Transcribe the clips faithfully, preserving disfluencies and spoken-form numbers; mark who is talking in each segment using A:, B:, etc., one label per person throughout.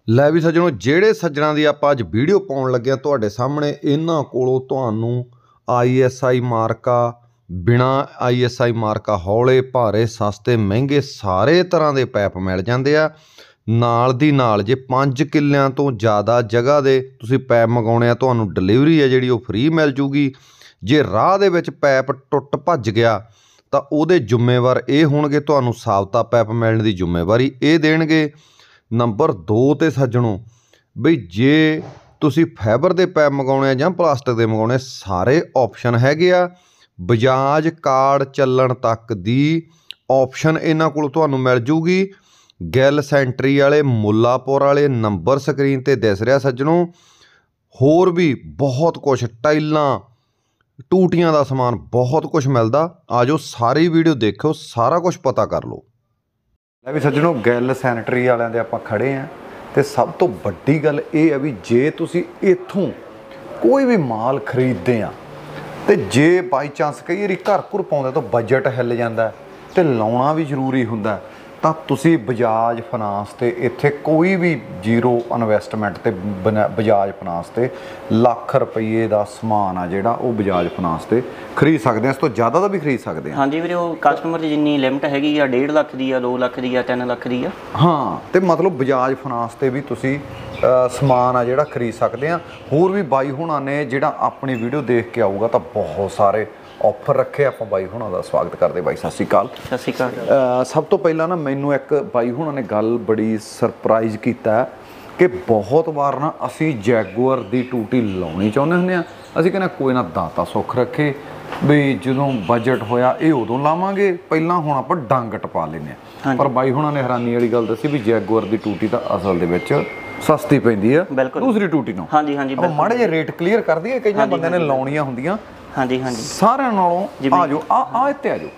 A: ਲੈ ਵੀ ਸੱਜਣੋ, ਜਿਹੜੇ ਸੱਜਣਾਂ ਦੀ ਆਪਾਂ ਅੱਜ ਵੀਡੀਓ ਪਾਉਣ ਲੱਗੇ ਆ ਤੁਹਾਡੇ ਸਾਹਮਣੇ, ਇਹਨਾਂ ਕੋਲੋਂ ਤੁਹਾਨੂੰ ਆਈ ਐਸ ਆਈ ਮਾਰਕਾ, ਬਿਨਾ ਆਈ ਐਸ ਆਈ ਮਾਰਕਾ, ਹੌਲੇ ਭਾਰੇ ਸਸਤੇ ਮਹਿੰਗੇ ਸਾਰੇ ਤਰ੍ਹਾਂ ਦੇ ਪੈਪ ਮਿਲ ਜਾਂਦੇ ਆ। ਨਾਲ ਦੀ ਨਾਲ ਜੇ ਪੰਜ ਕਿੱਲਿਆਂ ਤੋਂ ਜ਼ਿਆਦਾ ਜਗ੍ਹਾ ਦੇ ਤੁਸੀਂ ਪੈਪ ਮੰਗਾਉਣੇ ਆ, ਤੁਹਾਨੂੰ ਡਿਲੀਵਰੀ ਹੈ ਜਿਹੜੀ ਉਹ ਫ੍ਰੀ ਮਿਲ ਜੂਗੀ। ਜੇ ਰਾਹ ਦੇ ਵਿੱਚ ਪੈਪ ਟੁੱਟ ਭੱਜ ਗਿਆ ਤਾਂ ਉਹਦੇ ਜ਼ਿੰਮੇਵਾਰ ਇਹ ਹੋਣਗੇ, ਤੁਹਾਨੂੰ ਸਾਬਤਾ ਪੈਪ ਮਿਲਣ ਦੀ ਜ਼ਿੰਮੇਵਾਰੀ ਇਹ ਦੇਣਗੇ। ਨੰਬਰ ਦੋ 'ਤੇ ਸੱਜਣੋ ਬਈ, ਜੇ ਤੁਸੀਂ ਫਾਈਬਰ ਦੇ ਪੈਪ ਮੰਗਾਉਣੇ ਆ ਜਾਂ ਪਲਾਸਟਿਕ ਦੇ ਮੰਗਾਉਣੇ, ਸਾਰੇ ਆਪਸ਼ਨ ਹੈਗੇ ਆ। ਬਜਾਜ ਕਾਰਡ ਚੱਲਣ ਤੱਕ ਦੀ ਆਪਸ਼ਨ ਇਹਨਾਂ ਕੋਲ ਤੁਹਾਨੂੰ ਮਿਲ ਜੂਗੀ। ਗਿੱਲ ਸੈਂਟਰੀ ਵਾਲੇ, ਮੁੱਲਾਪੁਰ ਵਾਲੇ, ਨੰਬਰ ਸਕਰੀਨ 'ਤੇ ਦਿਸ ਰਿਹਾ ਸੱਜਣੋ। ਹੋਰ ਵੀ ਬਹੁਤ ਕੁਛ, ਟਾਈਲਾਂ, ਟੂਟੀਆਂ ਦਾ ਸਮਾਨ, ਬਹੁਤ ਕੁਛ ਮਿਲਦਾ। ਆ ਜਾਓ ਸਾਰੀ ਵੀਡੀਓ ਦੇਖਿਓ, ਸਾਰਾ ਕੁਛ ਪਤਾ ਕਰ ਲਓ। ਲੈ ਵੀ ਸੱਜਣੋ, ਗਿੱਲ ਸੈਨੇਟਰੀ ਵਾਲਿਆਂ ਦੇ ਆਪਾਂ ਖੜੇ ਆਂ ਤੇ ਸਭ ਤੋਂ ਵੱਡੀ ਗੱਲ ਇਹ ਹੈ ਵੀ ਜੇ ਤੁਸੀਂ ਇੱਥੋਂ ਕੋਈ ਵੀ ਮਾਲ ਖਰੀਦਦੇ ਆ ਤੇ ਜੇ ਬਾਈ ਚਾਂਸ ਕਈ ਵਾਰੀ ਘਰ ਘੁਰ ਪਾਉਂਦੇ ਤਾਂ ਬਜਟ ਹਿੱਲ ਜਾਂਦਾ ਤੇ ਲਾਉਣਾ ਵੀ ਜ਼ਰੂਰੀ ਹੁੰਦਾ, ਤਾਂ ਤੁਸੀਂ ਬਜਾਜ ਫਾਈਨਾਂਸ ਤੇ ਇੱਥੇ ਕੋਈ ਵੀ ਜ਼ੀਰੋ ਇਨਵੈਸਟਮੈਂਟ ਤੇ ਬਜਾਜ ਫਾਈਨਾਂਸ ਤੇ ਲੱਖ ਰੁਪਏ ਦਾ ਸਮਾਨ ਆ ਜਿਹੜਾ ਉਹ ਬਜਾਜ ਫਾਈਨਾਂਸ ਤੇ ਖਰੀਦ ਸਕਦੇ ਆ। ਇਸ ਤੋਂ ਜ਼ਿਆਦਾ ਦਾ ਵੀ ਖਰੀਦ ਸਕਦੇ ਆ। ਹਾਂਜੀ ਵੀਰੇ, ਉਹ ਕਸਟਮਰ ਦੀ ਜਿੰਨੀ ਲਿਮਟ ਹੈਗੀ ਆ, ਡੇਢ ਲੱਖ ਦੀ ਆ, ਦੋ ਲੱਖ ਦੀ ਆ, ਤਿੰਨ ਲੱਖ ਦੀ ਆ। ਹਾਂ, ਤੇ ਮਤਲਬ ਬਜਾਜ ਫਾਈਨਾਂਸ ਤੇ ਵੀ ਤੁਸੀਂ ਸਮਾਨ ਆ ਜਿਹੜਾ ਖਰੀਦ ਸਕਦੇ ਆ। ਹੋਰ ਵੀ ਬਾਈ ਹੁਣਾਂ ਨੇ ਜਿਹੜਾ ਆਪਣੀ ਵੀਡੀਓ ਦੇਖ ਕੇ ਆਊਗਾ ਤਾਂ ਬਹੁਤ ਸਾਰੇ ਆਫਰ ਰੱਖੇ। ਆਪਾਂ ਬਾਈ ਹੁਣਾਂ ਦਾ ਸਵਾਗਤ ਕਰਦੇ। ਬਾਈ ਸਤਿ ਸ਼੍ਰੀ ਅਕਾਲ।
B: ਸਤਿ ਸ਼੍ਰੀ ਅਕਾਲ।
A: ਸਭ ਤੋਂ ਪਹਿਲਾਂ ਨਾ ਮੈਨੂੰ ਇੱਕ ਬਾਈ ਹੁਣਾਂ ਨੇ ਗੱਲ ਬੜੀ ਸਰਪ੍ਰਾਈਜ਼ ਕੀਤਾ ਕਿ ਬਹੁਤ ਵਾਰ ਨਾ ਅਸੀਂ ਜੈਗੂਅਰ ਦੀ ਟੂਟੀ ਲਾਉਣੀ ਚਾਹੁੰਦੇ ਹੁੰਦੇ ਆ। ਅਸੀਂ ਕਹਿੰਦੇ ਕੋਈ ਨਾ ਦਾਤਾ ਸੁੱਖ ਰੱਖੇ ਵੀ ਜਦੋਂ ਬਜਟ ਹੋਇਆ ਇਹ ਉਦੋਂ ਲਾਵਾਂਗੇ, ਪਹਿਲਾਂ ਹੁਣ ਆਪਾਂ ਡੰਗ ਟਪਾ ਲੈਂਦੇ ਹਾਂ। ਪਰ ਬਾਈ ਹੁਣਾਂ ਨੇ ਹੈਰਾਨੀ ਵਾਲੀ ਗੱਲ ਦੱਸੀ ਵੀ ਜੈਗੂਅਰ ਦੀ ਟੂਟੀ ਤਾਂ ਅਸਲ ਦੇ ਵਿੱਚ ਸਸਤੀ ਪੈਂਦੀ ਆ ਦੂਸਰੀ ਟੂਟੀ ਨੂੰ। ਹਾਂਜੀ ਹਾਂਜੀ, ਮਾੜੇ ਜਿਹੇ ਰੇਟ ਕਲੀਅਰ ਕਰ ਦਈਏ, ਕਈਆਂ ਬੰਦਿਆਂ ਨੇ ਲਾਉਣੀਆਂ ਹੁੰਦੀਆਂ। ਹਾਂਜੀ ਹਾਂਜੀ, ਸਾਰਿਆਂ ਨਾਲੋਂ ਆ ਜਾਓ, ਆ ਆ ਇੱਥੇ ਆ ਜਾਓ।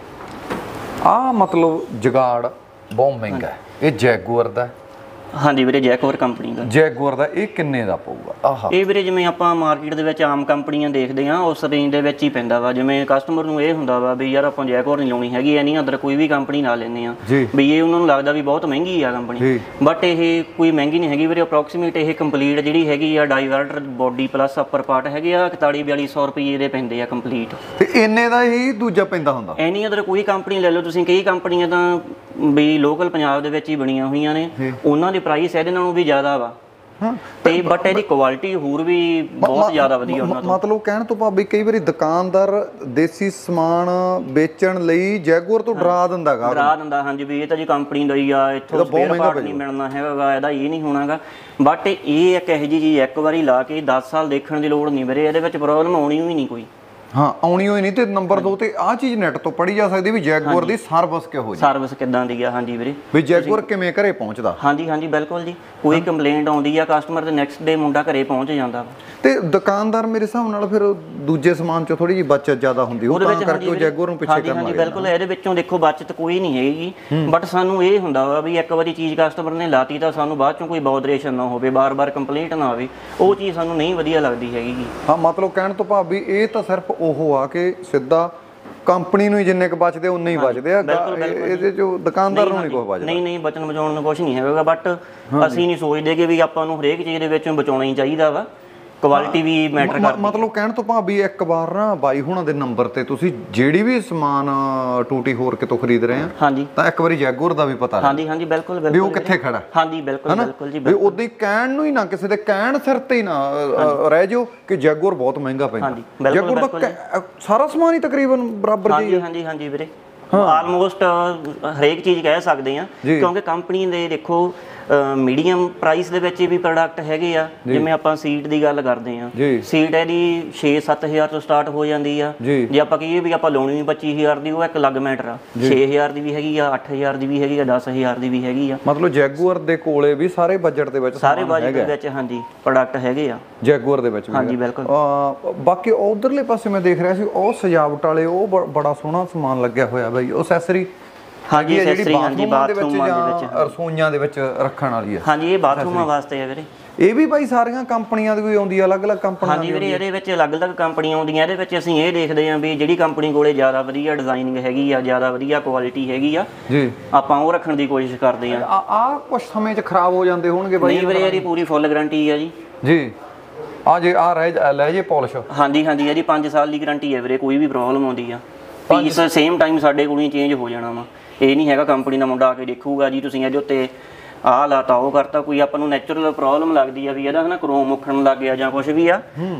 A: ਆ ਮਤਲਬ ਜਗਾੜ ਬਹੁਤ ਮਹਿੰਗਾ ਹੈ, ਇਹ ਜੈਗੂਅਰ ਦਾ।
B: ਹਾਂਜੀ ਵੀਰੇ, ਜੈਗੂਅਰ ਕੰਪਨੀ ਦਾ।
A: ਜੈਗੂਅਰ ਦਾ ਇਹ ਕਿੰਨੇ ਦਾ ਪਊਗਾ? ਆਹ
B: ਇਹ ਵੀਰੇ ਜਿਵੇਂ ਆਪਾਂ ਮਾਰਕੀਟ ਦੇ ਵਿੱਚ ਆਮ ਕੰਪਨੀਆਂ ਦੇਖਦੇ ਆ, ਉਸ ਰੇਂਜ ਦੇ ਵਿੱਚ ਹੀ ਪੈਂਦਾ ਵਾ। ਜਿਵੇਂ ਕਸਟਮਰ ਨੂੰ ਇਹ ਹੁੰਦਾ ਵਾ ਵੀ ਯਾਰ ਆਪਾਂ ਜੈਗੂਅਰ ਨਹੀਂ ਲਾਉਣੀ ਹੈਗੀ, ਨਹੀਂ ਅਦਰ ਕੋਈ ਵੀ ਕੰਪਨੀ ਲਾ ਲੈਂਦੇ ਆ ਵੀ ਇਹ ਉਹਨਾਂ ਨੂੰ ਲੱਗਦਾ ਵੀ ਬਹੁਤ ਮਹਿੰਗੀ ਆ ਕੰਪਨੀ, ਬਟ ਇਹ ਕੋਈ ਮਹਿੰਗੀ ਨਹੀਂ ਹੈਗੀ ਵੀਰੇ। ਅਪਰੋਕਸੀਮੇਟ ਇਹ ਕੰਪਲੀਟ ਜਿਹੜੀ ਹੈਗੀ ਆ, diverter, body plus upper part ਹੈਗੇ ਆ, ਇਕਤਾਲੀ ਬਿਆਲੀ ਸੌ ਰੁਪਏ ਦੇ ਪੈਂਦੇ ਆ ਕੰਪਲੀਟ।
A: ਤੇ ਇੰਨੇ ਦਾ ਹੀ ਦੂਜਾ ਪੈਂਦਾ ਹੁੰਦਾ? ਐਨੀ
B: ਅਦਰ ਕੋਈ ਕੰਪਨੀ ਲੈ ਲਓ ਤੁਸੀਂ। ਕਈ ਕੰਪਨੀਆਂ ਤਾਂ ਵੀ ਲੋਕਲ ਪੰਜਾਬ ਦੇ ਵਿੱਚ ਹੀ ਬਣੀਆਂ ਹੋਈਆਂ ਨੇ, ਉਹਨਾਂ ਦੀ ਪ੍ਰਾਈਸ ਇਹਦੇ ਨਾਲੋਂ ਵੀ ਜ਼ਿਆਦਾ ਵਾ। ਤੇ ਬਟ ਇਹਦੀ ਕੁਆਲਿਟੀ ਹੋਰ ਵੀ ਬਹੁਤ ਜ਼ਿਆਦਾ ਵਧੀਆ ਉਹਨਾਂ ਤੋਂ। ਮਤਲਬ ਕਹਿਣ ਤੋਂ ਭਾਵੇਂ ਕਈ ਵਾਰੀ ਦੁਕਾਨਦਾਰ ਦੇਸੀ ਸਮਾਨ ਵੇਚਣ ਲਈ ਜੈਗੂਅਰ ਤੋਂ ਡਰਾ ਦਿੰਦਾ ਗਾ, ਡਰਾ ਦਿੰਦਾ। ਹਾਂਜੀ, ਵੀ ਇਹ ਤਾਂ ਜੀ ਕੰਪਨੀ ਦਾ ਹੀ ਆ, ਇੱਥੋਂ ਸਪੇਅਰ ਪਾਰਟ ਨਹੀਂ ਮਿਲਣਾ ਹੈਗਾ, ਇਹਦਾ ਇਹ ਨਹੀਂ ਹੋਣਾਗਾ। ਬਟ ਇਹ ਇੱਕ ਇਹੋ ਜਿਹੀ ਚੀਜ਼ ਇੱਕ ਵਾਰੀ ਲਾ ਕੇ ਦਸ ਸਾਲ ਦੇਖਣ ਦੀ ਲੋੜ ਨਹੀਂ ਵੀਰੇ, ਇਹਦੇ ਵਿੱਚ ਪ੍ਰੋਬਲਮ ਆਉਣੀ ਵੀ ਨਹੀਂ ਕੋਈ। ਹਾਂ, ਆਉਣੀ ਹੋਈ ਨਹੀਂ। ਤੇ ਨੰਬਰ ਦੋ ਤੇ ਆਹ ਚੀਜ਼ ਨੈਟ ਤੋਂ ਪੜ੍ਹੀ ਜਾ ਸਕਦੀ ਵੀ ਜੈਗੂਅਰ ਦੀ ਸਰਵਿਸ ਕਿਹੋ ਜਿਹੀ, ਸਰਵਿਸ ਕਿੱਦਾਂ ਦੀ ਆ। ਹਾਂਜੀ ਵੀਰੇ, ਵੀ ਜੈਗੂਅਰ ਕਿਵੇਂ ਘਰੇ ਪਹੁੰਚਦਾ? ਹਾਂਜੀ ਹਾਂਜੀ ਬਿਲਕੁਲ ਜੀ। ਕੋਈ ਕੰਪਲੇਂਟ ਆਉਂਦੀ ਆ ਕਸਟਮਰ, ਤੇ ਨੈਕਸਟ ਡੇ ਮੁੰਡਾ ਘਰੇ ਪਹੁੰਚ ਜਾਂਦਾ। ਤੇ ਦੁਕਾਨਦਾਰ ਮੇਰੇ ਹਿਸਾਬ ਨਾਲ ਫਿਰ ਦੂਜੇ ਸਮਾਨ ਚੋਂ ਥੋੜੀ ਜਿਹੀ ਬਚਤ ਜ਼ਿਆਦਾ ਹੁੰਦੀ, ਉਹ ਤਾਂ ਕਰਕੇ ਉਹ ਜੈਗੂਅਰ ਨੂੰ ਪਿੱਛੇ ਕਰਨ ਲੱਗ ਜਾਂਦਾ। ਬਿਲਕੁਲ, ਇਹਦੇ ਵਿੱਚੋਂ ਦੇਖੋ ਬਚਤ ਕੋਈ ਨਹੀਂ ਹੈਗੀ, ਬਟ ਸਾਨੂੰ ਇਹ ਹੁੰਦਾ ਵਾ ਵੀ ਇੱਕ ਵਾਰੀ ਚੀਜ਼ ਕਸਟਮਰ ਨੇ ਲਾਤੀ ਤਾਂ ਸਾਨੂੰ ਬਾਅਦ ਚੋਂ ਕੋਈ ਬੌਦਰੇਸ਼ਨ ਨਾ ਹੋਵੇ, ਬਾਰ ਬਾਰ ਕੰਪਲੇਂਟ ਨਾ ਆਵੇ। ਉਹ ਚੀਜ਼ ਸਾਨੂੰ ਨਹੀਂ ਵਧੀਆ ਲੱਗਦੀ ਹੈਗੀ। ਹਾਂ, ਮਤਲਬ ਕਹਿਣ ਤੋਂ ਭਾਵ ਵੀ ਇਹ ਤਾਂ ਸਿਰਫ ਉਹ ਆ ਕਿ ਸਿੱਧਾ ਕੰਪਨੀ ਨੂੰ ਹੀ ਜਿੰਨੇ ਕੁ ਬਚਦੇ ਉਨੇ ਹੀ ਬਚਦੇ ਆ, ਇਹਦੇ ਚੋਂ ਦੁਕਾਨਦਾਰ ਨੂੰ ਨਹੀਂ ਕੁਝ ਬਚਦਾ। ਨਹੀਂ ਨਹੀਂ, ਬਚਣ ਬਚਾਉਣ ਨੂੰ ਕੁਝ ਨਹੀਂ ਹੈਗਾ, ਬਟ ਅਸੀਂ ਨਹੀਂ ਸੋਚਦੇ ਕਿ ਵੀ ਆਪਾਂ ਨੂੰ ਹਰੇਕ ਚੀਜ਼ ਦੇ ਵਿੱਚੋਂ ਬਚਾਉਣਾ ਹੀ ਚਾਹੀਦਾ ਵਾ। ਕੁਆਲਿਟੀ ਵੀ ਮੈਟਰ ਕਰਦੀ। ਮਤਲਬ ਕਹਿਣ ਤੋਂ ਭਾਵ ਇੱਕ ਵਾਰ ਨਾ ਬਾਈ ਹੁਣਾਂ ਦੇ ਨੰਬਰ ਤੇ ਤੁਸੀਂ ਜਿਹੜੀ ਵੀ ਸਮਾਨ ਟੂਟੀ ਹੋਰ ਕਿਤੋਂ ਖਰੀਦ ਰਹੇ ਆ, ਹਾਂਜੀ, ਤਾਂ ਇੱਕ ਵਾਰੀ ਜੈਗੂਅਰ ਦਾ ਵੀ ਪਤਾ। ਹਾਂਜੀ ਹਾਂਜੀ ਬਿਲਕੁਲ ਬਿਲਕੁਲ, ਵੀ ਉਹ ਕਿੱਥੇ ਖੜਾ। ਹਾਂਜੀ ਬਿਲਕੁਲ ਬਿਲਕੁਲ ਜੀ। ਵੀ ਉਦੋਂ ਹੀ ਕਹਿਣ ਨੂੰ ਹੀ ਨਾ, ਕਿਸੇ ਦੇ ਕਹਿਣ ਸਿਰ ਤੇ ਹੀ ਨਾ ਰਹਿ ਜਾਓ ਕਿ ਜੈਗੂਅਰ ਬਹੁਤ ਮਹਿੰਗਾ ਪੈਂਦਾ। ਜੈਗੂਅਰ ਦਾ ਸਾਰਾ ਸਮਾਨ ਹੀ ਤਕਰੀਬਨ ਬਰਾਬਰ ਜੀ। ਹਾਂਜੀ ਹਾਂਜੀ ਵੀਰੇ, ਆਲਮੋਸਟ ਹਰੇਕ ਚੀਜ਼ ਕਹਿ ਸਕਦੇ ਆ, ਕਿਉਂਕਿ ਕੰਪਨੀ ਦੇ ਦੇਖੋ ਮੀਡੀਅਮ ਪ੍ਰਾਈਸ ਦੇ ਵਿੱਚ ਵੀ ਪ੍ਰੋਡਕਟ ਹੈਗੇ ਆ। ਜਿਵੇਂ ਆਪਾਂ ਸੀਟ ਦੀ ਗੱਲ ਕਰਦੇ ਆ, ਸੀਟ ਇਹਦੀ ਛੇ ਸੱਤ ਹਜ਼ਾਰ ਤੋਂ ਸਟਾਰਟ ਹੋ ਜਾਂਦੀ ਆ। ਜੇ ਆਪਾਂ ਕਹੀਏ ਵੀ ਆਪਾਂ ਲਾਉਣੀ ਵੀ ਪੱਚੀ ਹਜ਼ਾਰ ਦੀ, ਉਹ ਇੱਕ ਅਲੱਗ ਮੈਟਰ ਆ। ਛੇ ਹਜ਼ਾਰ ਦੀ ਵੀ ਹੈਗੀ ਆ, ਅੱਠ ਹਜ਼ਾਰ ਦੀ ਵੀ ਹੈਗੀ ਆ, ਦਸ ਹਜ਼ਾਰ ਦੀ ਵੀ ਹੈਗੀ ਆ। ਮਤਲਬ ਜੈਗੂਅਰ ਦੇ ਕੋਲੇ ਵੀ ਸਾਰੇ ਬਜਟ ਦੇ ਵਿੱਚ, ਸਾਰੇ ਬਜਟ ਦੇ ਵਿੱਚ ਹਾਂਜੀ ਪ੍ਰੋਡਕਟ ਹੈਗੇ ਆ ਜੈਗੂਅਰ ਦੇ ਵਿੱਚ। ਹਾਂਜੀ ਬਿਲਕੁਲ। ਬਾਕੀ ਉਧਰਲੇ ਪਾਸੇ ਮੈਂ ਦੇਖ ਰਿਹਾ ਸੀ ਉਹ ਸਜਾਵਟ ਵਾਲੇ, ਉਹ ਬੜਾ ਸੋਹਣਾ ਸਮਾਨ ਲੱਗਿਆ ਹੋਇਆ ਬਾਈ, ਉਹ ਅਸੈਸਰੀ ਹਾਂਜੀ
C: ਐਕਸੈਸਰੀ ਹਾਂਜੀ ਬਾਥਰੂਮਾਂ ਦੇ ਵਿੱਚ ਰਸੋਈਆਂ ਦੇ ਵਿੱਚ ਰੱਖਣ ਵਾਲੀ ਹੈ।
B: ਹਾਂਜੀ ਇਹ ਬਾਥਰੂਮਾਂ ਵਾਸਤੇ ਹੈ ਵੀਰੇ।
C: ਇਹ ਵੀ ਬਾਈ ਸਾਰੀਆਂ ਕੰਪਨੀਆਂ ਦੀ ਕੋਈ ਆਉਂਦੀ ਹੈ, ਅਲੱਗ-ਅਲੱਗ ਕੰਪਨੀਆਂ
B: ਹਾਂਜੀ ਵੀਰੇ ਇਹਦੇ ਵਿੱਚ ਅਲੱਗ-ਅਲੱਗ ਕੰਪਨੀਆਂ ਆਉਂਦੀਆਂ। ਇਹਦੇ ਵਿੱਚ ਅਸੀਂ ਇਹ ਦੇਖਦੇ ਹਾਂ ਵੀ ਜਿਹੜੀ ਕੰਪਨੀ ਕੋਲੇ ਜ਼ਿਆਦਾ ਵਧੀਆ ਡਿਜ਼ਾਈਨਿੰਗ ਹੈਗੀ ਆ, ਜ਼ਿਆਦਾ ਵਧੀਆ ਕੁਆਲਿਟੀ ਹੈਗੀ ਆ ਜੀ, ਆਪਾਂ ਉਹ ਰੱਖਣ ਦੀ ਕੋਸ਼ਿਸ਼ ਕਰਦੇ ਹਾਂ।
C: ਆ ਆ ਕੁਝ ਸਮੇਂ 'ਚ ਖਰਾਬ ਹੋ ਜਾਂਦੇ ਹੋਣਗੇ ਬਾਈ?
B: ਨਹੀਂ ਵੀਰੇ ਇਹਦੀ ਪੂਰੀ ਫੁੱਲ ਗਾਰੰਟੀ ਹੈ ਜੀ।
C: ਜੀ ਆ ਜੇ ਆ ਰਹਿ ਲੈ ਜੇ ਪਾਲਿਸ਼? ਹਾਂਜੀ
B: ਹਾਂਜੀ ਇਹਦੀ ਪੰਜ ਸਾਲ ਦੀ ਗਾਰੰਟੀ ਹੈ ਵੀਰੇ। ਕੋਈ ਵੀ ਪ੍ਰੋਬਲਮ ਆਉਂਦੀ ਆ ਪੀਸ ਸੇਮ ਟਾਈਮ ਸਾਡੇ ਕੋਲ ਹੀ ਚੇਂਜ ਹੋ ਜਾਣਾ ਵਾ। ਇਹ ਨਹੀਂ ਹੈਗਾ ਕੰਪਨੀ ਦਾ ਮੁੰਡਾ ਆ ਕੇ ਦੇਖੂਗਾ ਜੀ ਤੁਸੀਂ ਇਹਦੇ ਉੱਤੇ ਆਹ ਲਾਤਾ ਉਹ ਕਰਤਾ। ਕੋਈ ਆਪਾਂ ਨੂੰ ਨੈਚੁਰਲ ਪ੍ਰੋਬਲਮ ਲੱਗਦੀ ਆ ਵੀ ਇਹਦਾ ਹਨਾ ਕ੍ਰੋਮ ਉੱਖਣ ਲੱਗ ਗਿਆ ਜਾਂ ਕੁਝ ਵੀ ਆ,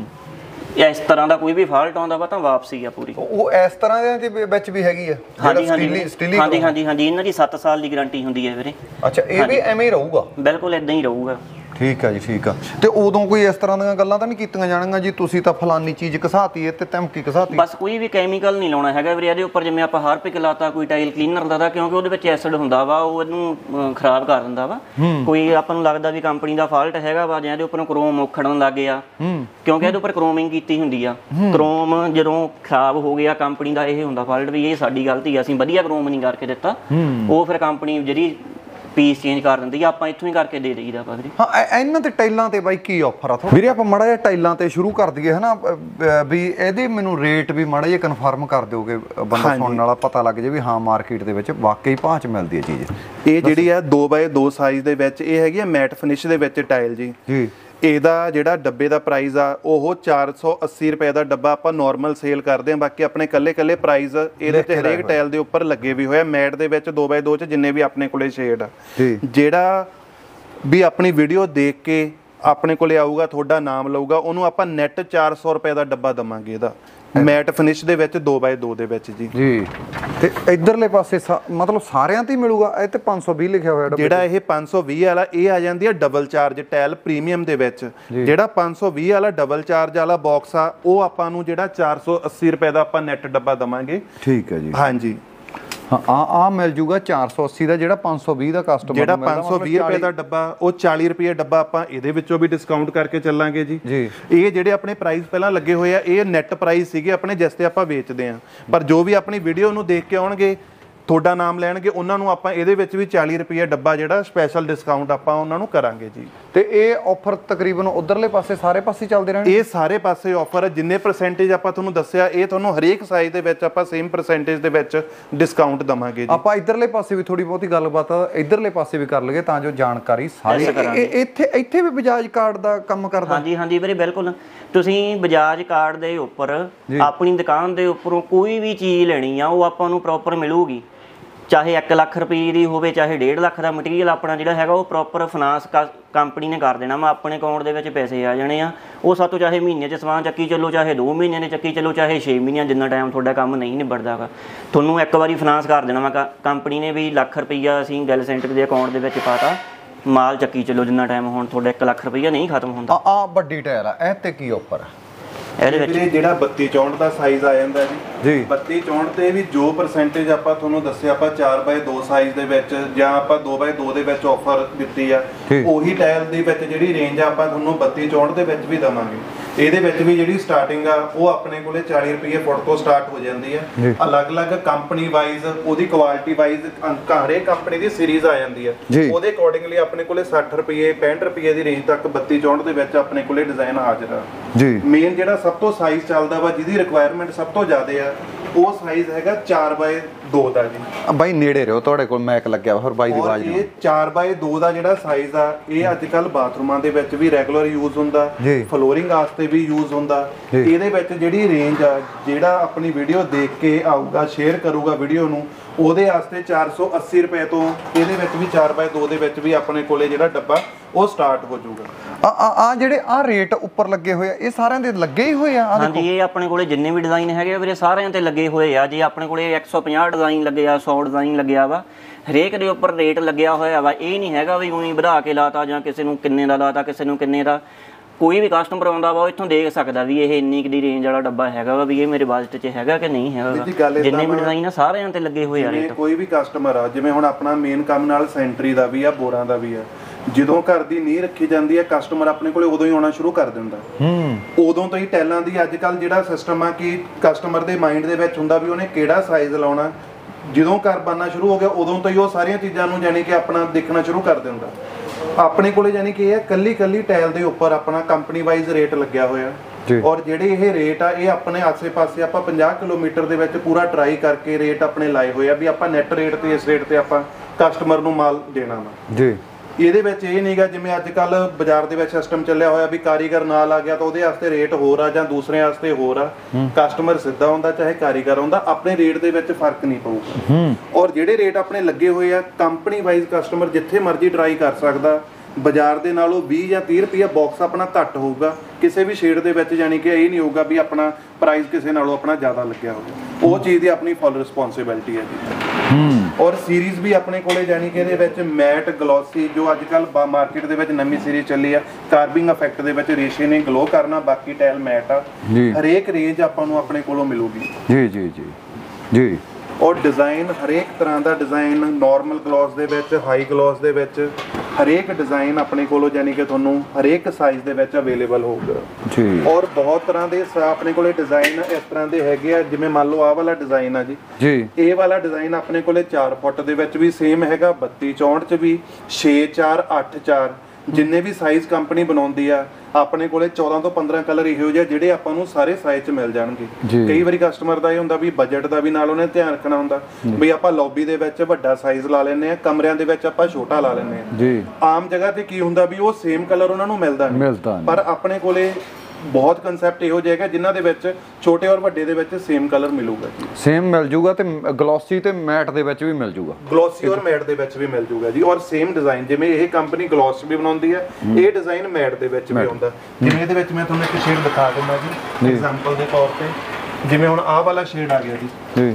B: ਇਸ ਤਰ੍ਹਾਂ ਦਾ ਕੋਈ ਵੀ ਫਾਲਟ ਆਉਂਦਾ ਵਾ ਤਾਂ ਵਾਪਸੀ ਆ ਪੂਰੀ।
C: ਉਹ ਇਸ ਤਰ੍ਹਾਂ ਦੇ ਵਿੱਚ ਵੀ ਹੈਗੀ ਆ?
B: ਹਾਂਜੀ ਹਾਂਜੀ ਹਾਂਜੀ ਹਾਂਜੀ ਹਾਂਜੀ ਇਹਨਾਂ ਦੀ ਸੱਤ ਸਾਲ ਦੀ ਗਾਰੰਟੀ ਹੁੰਦੀ ਹੈ ਵੀਰੇ।
C: ਅੱਛਾ ਇਹ ਵੀ ਐਵੇਂ ਹੀ ਰਹੂਗਾ?
B: ਬਿਲਕੁਲ ਇਦਾਂ ਹੀ ਰਹੂਗਾ।
C: ਠੀਕ ਆ ਜੀ ਠੀਕ ਆ। ਤੇ ਉਦੋਂ ਕੋਈ ਇਸ ਤਰ੍ਹਾਂ ਦੀਆਂ ਗੱਲਾਂ ਤਾਂ ਨਹੀਂ ਕੀਤੀਆਂ ਜਾਣਗੀਆਂ ਜੀ ਤੁਸੀਂ ਤਾਂ ਫਲਾਨੀ ਚੀਜ਼ ਘਸਾਤੀ ਹੈ ਤੇ ਧਮਕੀ ਘਸਾਤੀ?
B: ਬਸ ਕੋਈ ਵੀ ਕੈਮੀਕਲ ਨਹੀਂ ਲਾਉਣਾ ਹੈਗਾ ਵੀਰੇ ਇਹਦੇ ਉੱਪਰ। ਜਿਵੇਂ ਆਪਾਂ ਹਾਰਪਿਕ ਲਾਤਾ, ਕੋਈ ਟਾਈਲ ਕਲੀਨਰ ਲਾਤਾ, ਕਿਉਂਕਿ ਉਹਦੇ ਵਿੱਚ ਐਸਿਡ ਹੁੰਦਾ ਵਾ, ਉਹ ਇਹਨੂੰ ਖਰਾਬ ਕਰ ਦਿੰਦਾ ਵਾ। ਕੋਈ ਆਪਾਂ ਨੂੰ ਲੱਗਦਾ ਵੀ ਕੰਪਨੀ ਦਾ ਫਾਲਟ ਹੈਗਾ ਵਾ ਜਾਂ ਇਹਦੇ ਉੱਪਰੋਂ ਕ੍ਰੋਮ ਉਖੜਨ ਲੱਗ ਗਿਆ, ਕਿਉਂਕਿ ਇਹਦੇ ਉੱਪਰ ਕ੍ਰੋਮਿੰਗ ਕੀਤੀ ਹੁੰਦੀ ਆ। ਕ੍ਰੋਮ ਜਦੋਂ ਖਰਾਬ ਹੋ ਗਿਆ ਕੰਪਨੀ ਦਾ ਇਹ ਹੁੰਦਾ ਫਾਲਟ ਵੀ ਇਹ ਸਾਡੀ ਗਲਤੀ ਆ, ਅਸੀਂ ਵਧੀਆ ਕ੍ਰੋਮ ਨਹੀਂ ਕਰਕੇ ਦਿੱਤਾ। ਉਹ ਫਿਰ ਕੰਪਨੀ ਜਿਹੜੀ ਪੀਸ ਚੇਂਜ ਕਰ ਦਿੰਦੀ ਆ, ਆਪਾਂ ਇੱਥੋਂ ਹੀ ਕਰਕੇ ਦੇ ਦੇਈਦਾ ਆਪਾਂ ਵੀਰੇ।
C: ਹਾਂ ਇਹਨਾਂ ਤੇ ਟਾਈਲਾਂ ਤੇ ਬਾਈ ਕੀ ਆਫਰ ਆ ਵੀਰੇ? ਆਪਾਂ ਮਾੜਾ ਜਿਹਾ ਟਾਈਲਾਂ ਤੇ ਸ਼ੁਰੂ ਕਰ ਦਈਏ ਹਨਾ, ਵੀ ਇਹਦੇ ਮੈਨੂੰ ਰੇਟ ਵੀ ਮਾੜਾ ਜਿਹਾ ਕਨਫਰਮ ਕਰ ਦਿਓਗੇ, ਬੰਦਾ ਸੁਣਨ ਵਾਲਾ ਪਤਾ ਲੱਗ ਜੇ ਵੀ ਹਾਂ ਮਾਰਕੀਟ ਦੇ ਵਿੱਚ ਵਾਕਈ ਭਾਅ 'ਚ ਮਿਲਦੀ ਹੈ ਚੀਜ਼।
D: ਇਹ ਜਿਹੜੀ ਆ ਦੋ ਬਾਏ ਦੋ ਸਾਈਜ਼ ਦੇ ਵਿੱਚ ਇਹ ਹੈਗੀ ਆ ਮੈਟ ਫਿਨਿਸ਼ ਦੇ ਵਿੱਚ ਟਾਈਲ ਜੀ ਜੀ। ਇਹਦਾ ਜਿਹੜਾ ਡੱਬੇ ਦਾ ਪ੍ਰਾਈਸ ਆ ਉਹ ਚਾਰ ਸੌ ਅੱਸੀ ਰੁਪਏ ਦਾ ਡੱਬਾ ਆਪਾਂ ਨਾਰਮਲ ਸੇਲ ਕਰਦੇ ਹਾਂ। ਬਾਕੀ ਆਪਣੇ ਕੱਲੇ ਕੱਲੇ ਪ੍ਰਾਈਸ ਇਹਦੇ ਤੇ ਹਰੇਕ ਟਾਈਲ ਦੇ ਉੱਪਰ ਲੱਗੇ ਵੀ ਹੋਇਆ। ਮੈਟ ਦੇ ਵਿੱਚ ਦੋ ਬਾਏ ਦੋ 'ਚ ਜਿੰਨੇ ਵੀ ਆਪਣੇ ਕੋਲੇ ਸ਼ੇਡ ਆ, ਜਿਹੜਾ ਵੀ ਆਪਣੀ ਵੀਡੀਓ ਦੇਖ ਕੇ ਆਪਣੇ ਕੋਲੇ ਆਊਗਾ ਤੁਹਾਡਾ ਨਾਮ ਲਊਗਾ ਉਹਨੂੰ ਆਪਾਂ ਨੈਟ ਚਾਰ ਸੌ ਰੁਪਏ ਦਾ ਡੱਬਾ ਦਵਾਂਗੇ ਇਹਦਾ ਮੈਟ ਫਿਨਿਸ਼ ਦੇ ਵਿੱਚ ਦੋ ਬਾਏ ਦੋ ਦੇ ਵਿੱਚ ਜੀ ਜੀ।
C: ਤੇ ਇਧਰਲੇ ਪਾਸੇ ਮਤਲਬ ਸਾਰਿਆਂ ਤੇ ਮਿਲੂਗਾ? ਇਹ ਤੇ ਪੰਜ ਸੌ ਵੀਹ ਲਿਖਿਆ ਹੋਇਆ
D: ਜਿਹੜਾ ਇਹ ਪੰਜ ਸੌ ਵੀਹ ਵਾਲਾ ਇਹ ਆ ਜਾਂਦੀ ਆ ਡਬਲ ਚਾਰਜ ਟਾਈਲ ਪ੍ਰੀਮੀਅਮ ਦੇ ਵਿੱਚ। ਜਿਹੜਾ ਪੰਜ ਸੌ ਵੀਹ ਵਾਲਾ ਡਬਲ ਚਾਰਜ ਵਾਲਾ ਬਾਕਸ ਆ ਉਹ ਆਪਾਂ ਨੂੰ ਜਿਹੜਾ ਚਾਰ ਸੌ ਅੱਸੀ ਰੁਪਏ ਦਾ ਆਪਾਂ ਨੈਟ ਡੱਬਾ ਦਵਾਂਗੇ।
C: ਠੀਕ ਹੈ ਜੀ
D: ਹਾਂਜੀ।
C: ਹਾਂ ਆ ਆ ਮਿਲ ਜੂਗਾ ਚਾਰ ਸੌ ਅੱਸੀ ਦਾ। ਜਿਹੜਾ ਪੰਜ ਸੌ ਵੀਹ ਦਾ ਕਸਟਮਰ
D: ਜਿਹੜਾ ਪੰਜ ਸੌ ਵੀਹ ਰੁਪਏ ਦਾ ਡੱਬਾ ਉਹ ਚਾਲੀ ਰੁਪਏ ਡੱਬਾ ਆਪਾਂ ਇਹਦੇ ਵਿੱਚੋਂ ਵੀ ਡਿਸਕਾਊਂਟ ਕਰਕੇ ਚੱਲਾਂਗੇ ਜੀ ਜੀ। ਇਹ ਜਿਹੜੇ ਆਪਣੇ ਪ੍ਰਾਈਸ ਪਹਿਲਾਂ ਲੱਗੇ ਹੋਏ ਆ ਇਹ ਨੈਟ ਪ੍ਰਾਈਸ ਸੀਗੇ ਆਪਣੇ ਜਿਸ ਤੇ ਆਪਾਂ ਵੇਚਦੇ ਆ, ਪਰ ਜੋ ਵੀ ਆਪਣੀ ਵੀਡੀਓ ਨੂੰ ਦੇਖ ਕੇ ਆਉਣਗੇ ਤੁਹਾਡਾ ਨਾਮ ਲੈਣਗੇ ਉਹਨਾਂ ਨੂੰ ਆਪਾਂ ਇਹਦੇ ਵਿੱਚ ਵੀ ਚਾਲੀ ਰੁਪਏ ਡੱਬਾ ਜਿਹੜਾ ਸਪੈਸ਼ਲ ਡਿਸਕਾਊਂਟ ਆਪਾਂ ਉਹਨਾਂ ਨੂੰ ਕਰਾਂਗੇ ਜੀ।
C: ਤੇ ਇਹ ਆਫਰ ਤਕਰੀਬਨ ਉਧਰਲੇ ਪਾਸੇ ਸਾਰੇ ਪਾਸੇ ਚੱਲਦੇ ਰਹਿਣਗੇ?
D: ਇਹ ਸਾਰੇ ਪਾਸੇ ਆਫਰ ਹੈ। ਜਿੰਨੇ ਪਰਸੈਂਟੇਜ ਆਪਾਂ ਤੁਹਾਨੂੰ ਦੱਸਿਆ ਇਹ ਤੁਹਾਨੂੰ ਹਰੇਕ ਸਾਈਜ਼ ਦੇ ਵਿੱਚ ਆਪਾਂ ਸੇਮ ਪਰਸੈਂਟੇਜ ਦੇ ਵਿੱਚ ਡਿਸਕਾਊਂਟ ਦਵਾਂਗੇ ਜੀ।
C: ਆਪਾਂ ਇਧਰਲੇ ਪਾਸੇ ਵੀ ਥੋੜੀ ਬਹੁਤੀ ਗੱਲਬਾਤ ਇਧਰਲੇ ਪਾਸੇ ਵੀ ਕਰ ਲਈਏ ਤਾਂ ਜੋ ਜਾਣਕਾਰੀ ਸਾਰੀ ਇੱਥੇ ਇੱਥੇ ਵੀ ਬਜਾਜ ਕਾਰਡ ਦਾ ਕੰਮ ਕਰਦਾ?
B: ਹਾਂਜੀ ਹਾਂਜੀ ਵੀਰੇ ਬਿਲਕੁਲ। ਤੁਸੀਂ ਬਜਾਜ ਕਾਰਡ ਦੇ ਉੱਪਰ ਆਪਣੀ ਦੁਕਾਨ ਦੇ ਉੱਪਰੋਂ ਕੋਈ ਵੀ ਚੀਜ਼ ਲੈਣੀ ਆ ਉਹ ਆਪਾਂ ਨੂੰ ਪ੍ਰੋਪਰ ਮਿਲੂਗੀ, ਚਾਹੇ ਇੱਕ ਲੱਖ ਰੁਪਏ ਦੀ ਹੋਵੇ ਚਾਹੇ ਡੇਢ ਲੱਖ ਦਾ ਮਟੀਰੀਅਲ ਆਪਣਾ ਜਿਹੜਾ ਹੈਗਾ ਉਹ ਪ੍ਰੋਪਰ ਫਾਈਨਾਂਸ ਕੰਪਨੀ ਨੇ ਕਰ ਦੇਣਾ ਵਾ। ਆਪਣੇ ਅਕਾਊਂਟ ਦੇ ਵਿੱਚ ਪੈਸੇ ਆ ਜਾਣੇ ਆ। ਉਹ ਸਾਤੋਂ ਚਾਹੇ ਮਹੀਨੇ 'ਚ ਸਮਾਨ ਚੱਕੀ ਚੱਲੋ, ਚਾਹੇ ਦੋ ਮਹੀਨਿਆਂ ਦੇ ਚੱਕੀ ਚੱਲੋ, ਚਾਹੇ ਛੇ ਮਹੀਨਿਆਂ, ਜਿੰਨਾ ਟਾਈਮ ਤੁਹਾਡਾ ਕੰਮ ਨਹੀਂ ਨਿਬੜਦਾ ਗਾ ਤੁਹਾਨੂੰ ਇੱਕ ਵਾਰੀ ਫਾਈਨਾਂਸ ਕਰ ਦੇਣਾ ਵਾ ਕੰਪਨੀ ਨੇ। ਵੀ ਲੱਖ ਰੁਪਈਆ ਅਸੀਂ ਗੱਲ ਸੈਂਟਰ ਦੇ ਅਕਾਊਂਟ ਦੇ ਵਿੱਚ ਪਾਤਾ, ਮਾਲ ਚੱਕੀ ਚੱਲੋ ਜਿੰਨਾ ਟਾਈਮ ਹੁਣ ਤੁਹਾਡਾ ਇੱਕ ਲੱਖ ਰੁਪਈਆ ਨਹੀਂ ਖਤਮ ਹੁੰਦਾ।
C: ਆ ਵੱਡੀ ਟਾਇਰ ਆ, ਇਹ ਤੇ ਕੀ ਆਫਰ ਆ?
D: ਇਹਦੇ ਵਿੱਚ ਜਿਹੜਾ ਬੱਤੀ ਚੌਂਹਠ ਦਾ ਸਾਈਜ਼ ਆ ਜਾਂਦਾ ਜੀ ਬੱਤੀ ਚੌਂਹਠ ਤੇ ਵੀ ਜੋ ਪਰਸੈਂਟੇਜ ਆਪਾਂ ਤੁਹਾਨੂੰ ਦੱਸਿਆ ਆਪਾਂ ਚਾਰ ਬਾਏ ਦੋ ਸਾਈਜ਼ ਦੇ ਵਿੱਚ ਜਾਂ ਆਪਾਂ ਦੋ ਬਾਏ ਦੋ ਦੇ ਵਿੱਚ ਆਫਰ ਦਿੱਤੀ ਆ, ਉਹੀ ਟਾਇਲ ਦੇ ਵਿੱਚ ਜਿਹੜੀ ਰੇਂਜ ਆ ਆਪਾਂ ਤੁਹਾਨੂੰ ਬੱਤੀ ਚੌਂਹਠ ਦੇ ਵਿੱਚ ਵੀ ਦਵਾਂਗੇ। ਇਹਦੇ ਵਿੱਚ ਵੀ ਜਿਹੜੀ ਸਟਾਰਟਿੰਗ ਆ ਉਹ ਆਪਣੇ ਕੋਲੇ ਚਾਲੀ ਰੁਪਏ ਫੁੱਟ ਤੋਂ ਸਟਾਰਟ ਹੋ ਜਾਂਦੀ ਆ। ਅਲੱਗ-ਅਲੱਗ ਕੰਪਨੀ ਵਾਈਜ਼ ਉਹਦੀ ਕੁਆਲਿਟੀ ਵਾਈਜ਼ ਹਰੇਕ ਕੰਪਨੀ ਦੀ ਸੀਰੀਜ਼ ਆ ਜਾਂਦੀ ਆ, ਉਹਦੇ ਅਕੋਰਡਿੰਗਲੀ ਆਪਣੇ ਕੋਲੇ ਸੱਠ ਰੁਪਏ ਪੈਂਹਠ ਰੁਪਏ ਦੀ ਰੇਂਜ ਤੱਕ ਬੱਤੀ ਚੌਂਹਠ ਦੇ ਵਿੱਚ ਆਪਣੇ ਕੋਲੇ ਡਿਜ਼ਾਈਨ ਹਾਜ਼ਰ ਆ ਜੀ। ਮੇਨ ਜਿਹੜਾ ਸਭ ਤੋਂ ਸਾਈਜ਼ ਚੱਲਦਾ ਵਾ ਜਿਹਦੀ ਰਿਕੁਆਇਰਮੈਂਟ ਸਭ ਤੋਂ ਜ਼ਿਆਦਾ ਆ ਉਹ ਸਾਈਜ਼ ਹੈਗਾ ਚਾਰ ਬਾਏ ਦੋ ਦਾ ਜੀ।
C: ਬਾਈ ਨੇੜੇ ਰਹੋ ਤੁਹਾਡੇ ਕੋਲ ਮੈਕ ਲੱਗਿਆ ਹੋਰ ਬਾਈ ਦੀ ਆਵਾਜ਼
D: ਇਹ ਚਾਰ ਬਾਏ ਦੋ ਦਾ ਜਿਹੜਾ ਸਾਈਜ਼ ਆ ਇਹ ਅੱਜ ਕੱਲ ਬਾਥਰੂਮਾਂ ਦੇ ਵਿੱਚ ਵੀ ਰੈਗੂਲਰ ਯੂਜ਼ ਹੁੰਦਾ, ਫਲੋਰਿੰਗ ਵਾਸਤੇ ਵੀ ਯੂਜ਼ ਹੁੰਦਾ। ਇਹਦੇ ਵਿੱਚ ਜਿਹੜੀ ਰੇਂਜ ਆ ਜਿਹੜਾ ਆਪਣੀ ਵੀਡੀਓ ਦੇਖ ਕੇ ਆਊਗਾ ਸ਼ੇਅਰ ਕਰੂਗਾ ਵੀਡੀਓ ਨੂੰ ਉਹਦੇ ਵਾਸਤੇ ਚਾਰ ਸੌ ਅੱਸੀ ਰੁਪਏ ਤੋਂ ਇਹਦੇ ਵਿੱਚ ਵੀ ਚਾਰ ਬਾਏ ਦੋ ਦੇ ਵਿੱਚ ਵੀ ਆਪਣੇ ਕੋਲੇ ਜਿਹੜਾ ਡੱਬਾ ਉਹ ਸਟਾਰਟ ਹੋ ਜਾਊਗਾ।
C: ਆ ਆ ਜਿਹੜੇ ਆ ਰੇਟ ਉੱਪਰ ਲੱਗੇ ਹੋਏ ਆ ਇਹ ਸਾਰਿਆਂ ਦੇ ਲੱਗੇ ਹੀ ਹੋਏ ਆ?
B: ਹਾਂਜੀ ਇਹ ਆਪਣੇ ਕੋਲੇ ਜਿੰਨੇ ਵੀ ਡਿਜ਼ਾਈਨ ਹੈਗੇ ਵੀਰੇ ਸਾਰਿਆਂ ਤੇ ਲੱਗੇ ਹੋਏ ਆ ਜੀ। ਆਪਣੇ ਕੋਲੇ ਇੱਕ ਸੌ ਪੰਜਾਹ ਡਿਜ਼ਾਈਨ ਲੱਗੇ ਆ, ਸੌ ਡਿਜ਼ਾਈਨ ਲੱਗਿਆ ਵਾ, ਹਰੇਕ ਦੇ ਉੱਪਰ ਰੇਟ ਲੱਗਿਆ ਹੋਇਆ ਵਾ। ਇਹ ਨਹੀਂ ਹੈਗਾ ਵੀ ਉਹੀ ਵਧਾ ਕੇ ਲਾਤਾ ਜਾਂ ਕਿਸੇ ਨੂੰ ਕਿੰਨੇ ਦਾ ਲਾਤਾ ਕਿਸੇ ਨੂੰ ਕਿੰਨੇ ਦਾ। ਕੋਈ ਵੀ ਕਸਟਮਰ ਆਉਂਦਾ ਵਾ ਉਹ ਇੱਥੋਂ ਦੇਖ ਸਕਦਾ ਵੀ ਇਹ ਇੰਨੀ ਕੁ ਦੀ ਰੇਂਜ ਵਾਲਾ ਡੱਬਾ ਹੈਗਾ ਵਾ, ਵੀ ਇਹ ਮੇਰੇ ਬਜਟ 'ਚ ਹੈਗਾ ਕਿ ਨਹੀਂ ਹੈਗਾ। ਜਿੰਨੇ ਵੀ ਡਿਜ਼ਾਈਨ ਆ ਸਾਰਿਆਂ ਤੇ ਲੱਗੇ ਹੋਏ ਆ ਰੇਟ।
D: ਕੋਈ ਵੀ ਕਸਟਮਰ ਆ ਜਿਵੇਂ ਹੁਣ ਆਪਣਾ ਮੇਨ ਕੰਮ ਨਾਲ ਸੈਂਟਰੀ ਦਾ ਵੀ ਆ, ਬੋਰਾਂ ਦਾ ਵੀ ਆ, ਜਦੋਂ ਘਰ ਦੀ ਨੀਂਹ ਰੱਖੀ ਜਾਂਦੀ ਹੈ ਕਸਟਮਰ ਆਪਣੇ ਕੋਲੇ ਉਦੋਂ ਹੀ ਆਉਣਾ ਸ਼ੁਰੂ ਕਰ ਦਿੰਦਾ। ਹੂੰ ਉਦੋਂ ਤੋਂ ਹੀ ਟੈਲਾਂ ਦੀ ਅੱਜ ਕੱਲ ਜਿਹੜਾ ਸਿਸਟਮ ਆ ਕਿ ਕਸਟਮਰ ਦੇ ਮਾਈਂਡ ਦੇ ਵਿੱਚ ਹੁੰਦਾ ਵੀ ਉਹਨੇ ਕਿਹੜਾ ਸਾਈਜ਼ ਲਾਉਣਾ, ਜਦੋਂ ਘਰ ਬਣਨਾ ਸ਼ੁਰੂ ਹੋ ਗਿਆ ਉਦੋਂ ਤੋਂ ਹੀ ਉਹ ਸਾਰੀਆਂ ਚੀਜ਼ਾਂ ਨੂੰ ਜਾਨੀ ਕਿ ਆਪਣਾ ਦੇਖਣਾ ਸ਼ੁਰੂ ਕਰ ਦਿੰਦਾ। ਆਪਣੇ ਕੋਲੇ ਜਾਨੀ ਕਿ ਇਹ ਕੱਲੀ ਕੱਲੀ ਟਾਇਲ ਦੇ ਉੱਪਰ ਆਪਣਾ ਕੰਪਨੀ ਵਾਈਜ਼ ਰੇਟ ਲੱਗਿਆ ਹੋਇਆ ਔਰ ਜਿਹੜੇ ਇਹ ਰੇਟ ਆ ਇਹ ਆਪਣੇ ਆਸੇ-ਪਾਸੇ ਆਪਾਂ ਪੰਜਾਹ ਕਿਲੋਮੀਟਰ ਦੇ ਵਿੱਚ ਪੂਰਾ ਟਰਾਈ ਕਰਕੇ ਰੇਟ ਆਪਣੇ ਲਾਏ ਹੋਏ ਆ ਵੀ ਆਪਾਂ ਨੈਟ ਰੇਟ ਤੇ ਇਸ ਰੇਟ ਤੇ ਆਪਾਂ ਕਸਟਮਰ ਨੂੰ ਮਾਲ ਦੇਣਾ ਵਾ ਜੀ। ਇਹਦੇ ਵਿੱਚ ਇਹ ਨਹੀਂਗਾ ਜਿਵੇਂ ਅੱਜ ਕੱਲ ਬਾਜ਼ਾਰ ਦੇ ਵਿੱਚ ਸਿਸਟਮ ਚੱਲਿਆ ਹੋਇਆ ਵੀ ਕਾਰੀਗਰ ਨਾਲ ਆ ਗਿਆ ਤਾਂ ਉਹਦੇ ਵਾਸਤੇ ਰੇਟ ਹੋਰ ਆ ਜਾਂ ਦੂਸਰਿਆਂ ਵਾਸਤੇ ਹੋਰ ਆ। ਕਸਟਮਰ ਸਿੱਧਾ ਆਉਂਦਾ ਚਾਹੇ ਕਾਰੀਗਰ ਆਉਂਦਾ, ਆਪਣੇ ਰੇਟ ਦੇ ਵਿੱਚ ਫਰਕ ਨਹੀਂ ਪਊਗਾ। ਔਰ ਜਿਹੜੇ ਰੇਟ ਆਪਣੇ ਲੱਗੇ ਹੋਏ ਆ ਕੰਪਨੀ ਵਾਈਜ਼ ਕਸਟਮਰ ਜਿੱਥੇ ਮਰਜ਼ੀ ਟਰਾਈ ਕਰ ਸਕਦਾ। ਬਾਜ਼ਾਰ ਦੇ ਨਾਲੋਂ ਵੀਹ ਜਾਂ ਤੀਹ ਰੁਪਈਆ ਬਾਕਸ ਆਪਣਾ ਘੱਟ ਹੋਊਗਾ ਕਿਸੇ ਵੀ ਸ਼ੇਡ ਦੇ ਵਿੱਚ, ਜਾਨੀ ਕਿ ਇਹ ਨਹੀਂ ਹੋਊਗਾ ਵੀ ਆਪਣਾ ਪ੍ਰਾਈਸ ਕਿਸੇ ਨਾਲੋਂ ਆਪਣਾ ਜ਼ਿਆਦਾ ਲੱਗਿਆ ਹੋਵੇ। ਉਹ ਚੀਜ਼ ਦੀ ਆਪਣੀ ਫੁੱਲ ਰਿਸਪੌਂਸਿਬਿਲਟੀ ਹੈ ਜੀ। ਔਰ ਸੀਰੀਜ਼ ਵੀ ਆਪਣੇ ਕੋਲੇ ਜਾਨੀ ਕਿ ਇਹਦੇ ਵਿੱਚ ਮੈਟ ਗਲੋਸੀ ਜੋ ਅੱਜ ਕੱਲ ਮਾਰਕੀਟ ਦੇ ਵਿੱਚ ਨਵੀਂ ਸੀਰੀਜ਼ ਚੱਲੀ ਆ, ਕਾਰਬਿੰਗ ਇਫੈਕਟ ਦੇ ਵਿੱਚ ਰੇਸ਼ੇ ਨੇ ਗਲੋ ਕਰਨਾ, ਬਾਕੀ ਟਾਇਲ ਮੈਟ ਆ। ਹਰੇਕ ਰੇਂਜ ਆਪਾਂ ਨੂੰ ਆਪਣੇ ਕੋਲੋਂ ਮਿਲੂਗੀ ਜੀ ਜੀ ਜੀ ਜੀ। ਔਰ ਡਿਜ਼ਾਈਨ ਹਰੇਕ ਤਰ੍ਹਾਂ ਦਾ ਡਿਜ਼ਾਈਨ, ਨਾਰਮਲ ਗਲੋਸ ਦੇ ਵਿੱਚ, ਹਾਈ ਗਲੋਸ ਦੇ ਵਿੱਚ, ਹਰੇਕ ਡਿਜ਼ਾਈਨ ਆਪਣੇ ਕੋਲੋਂ ਜਾਨੀ ਕਿ ਤੁਹਾਨੂੰ ਹਰੇਕ ਸਾਈਜ਼ ਦੇ ਵਿੱਚ ਅਵੇਲੇਬਲ ਹੋਊਗਾ ਜੀ। ਔਰ ਬਹੁਤ ਤਰ੍ਹਾਂ ਦੇ ਆਪਣੇ ਕੋਲੇ ਡਿਜ਼ਾਈਨ ਇਸ ਤਰ੍ਹਾਂ ਦੇ ਹੈਗੇ ਆ, ਜਿਵੇਂ ਮੰਨ ਲਓ ਆਹ ਵਾਲਾ ਡਿਜ਼ਾਈਨ ਆ ਜੀ ਜੀ, ਇਹ ਵਾਲਾ ਡਿਜ਼ਾਈਨ ਆਪਣੇ ਕੋਲੇ ਚਾਰ ਫੁੱਟ ਦੇ ਵਿੱਚ ਵੀ ਸੇਮ ਹੈਗਾ, ਬੱਤੀ ਚੌਂਹਠ ਚ ਵੀ, ਛੇ ਚਾਰ ਅੱਠ ਚਾਰ, ਜਿੰਨੇ ਵੀ ਸਾਈਜ਼ ਕੰਪਨੀ ਬਣਾਉਂਦੀ ਆ ਆਪਣੇ ਕੋਲੇ ਚੌਦਾਂ ਤੋਂ ਪੰਦਰਾਂ ਕਲਰ ਇਹੋ ਜਿਹੇ ਜਿਹੜੇ ਆਪਾਂ ਨੂੰ ਸਾਰੇ ਸਾਈਜ਼ 'ਚ ਮਿਲ ਜਾਣਗੇ। ਕਈ ਵਾਰੀ ਕਸਟਮਰ ਦਾ ਇਹ ਹੁੰਦਾ ਵੀ ਬਜਟ ਦਾ ਵੀ ਨਾਲ ਉਹਨੇ ਧਿਆਨ ਰੱਖਣਾ ਹੁੰਦਾ ਵੀ ਆਪਾਂ ਲੌਬੀ ਦੇ ਵਿੱਚ ਵੱਡਾ ਸਾਈਜ਼ ਲਾ ਲੈਂਦੇ ਆ, ਕਮਰਿਆਂ ਦੇ ਵਿੱਚ ਆਪਾਂ ਛੋਟਾ ਲਾ ਲੈਂਦੇ ਆ ਜੀ। ਆਮ ਜਗ੍ਹਾ ਤੇ ਕੀ ਹੁੰਦਾ ਵੀ ਉਹ ਸੇਮ ਕਲਰ ਉਹਨਾਂ ਨੂੰ ਮਿਲਦਾ ਨਹੀਂ, ਪਰ ਆਪਣੇ ਕੋਲੇ ਬਹੁਤ ਕਨਸੈਪਟ ਇਹੋ ਜਿਹਾ ਹੈਗਾ ਜਿਨ੍ਹਾਂ ਦੇ ਵਿੱਚ ਛੋਟੇ ਔਰ ਵੱਡੇ ਦੇ ਵਿੱਚ ਸੇਮ ਕਲਰ ਮਿਲੂਗਾ ਜੀ, ਸੇਮ ਮਿਲ ਜੂਗਾ ਤੇ ਗਲੋਸੀ ਤੇ ਮੈਟ ਦੇ ਵਿੱਚ ਵੀ ਮਿਲ ਜੂਗਾ, ਗਲੋਸੀ ਔਰ ਮੈਟ ਦੇ ਵਿੱਚ ਵੀ ਮਿਲ ਜੂਗਾ ਜੀ। ਔਰ ਸੇਮ ਡਿਜ਼ਾਈਨ ਜਿਵੇਂ ਇਹ ਕੰਪਨੀ ਗਲੋਸ ਵੀ ਬਣਾਉਂਦੀ ਹੈ, ਇਹ ਡਿਜ਼ਾਈਨ ਮੈਟ ਦੇ ਵਿੱਚ ਵੀ ਆਉਂਦਾ। ਜਿਵੇਂ ਇਹਦੇ ਵਿੱਚ ਮੈਂ ਤੁਹਾਨੂੰ ਇੱਕ ਸ਼ੇਡ ਦਿਖਾ ਦਿੰਦਾ ਜੀ ਐਗਜ਼ਾਮਪਲ ਦੇ ਤੌਰ ਤੇ, ਜਿਵੇਂ ਹੁਣ ਆਹ ਵਾਲਾ ਸ਼ੇਡ ਆ ਗਿਆ ਜੀ,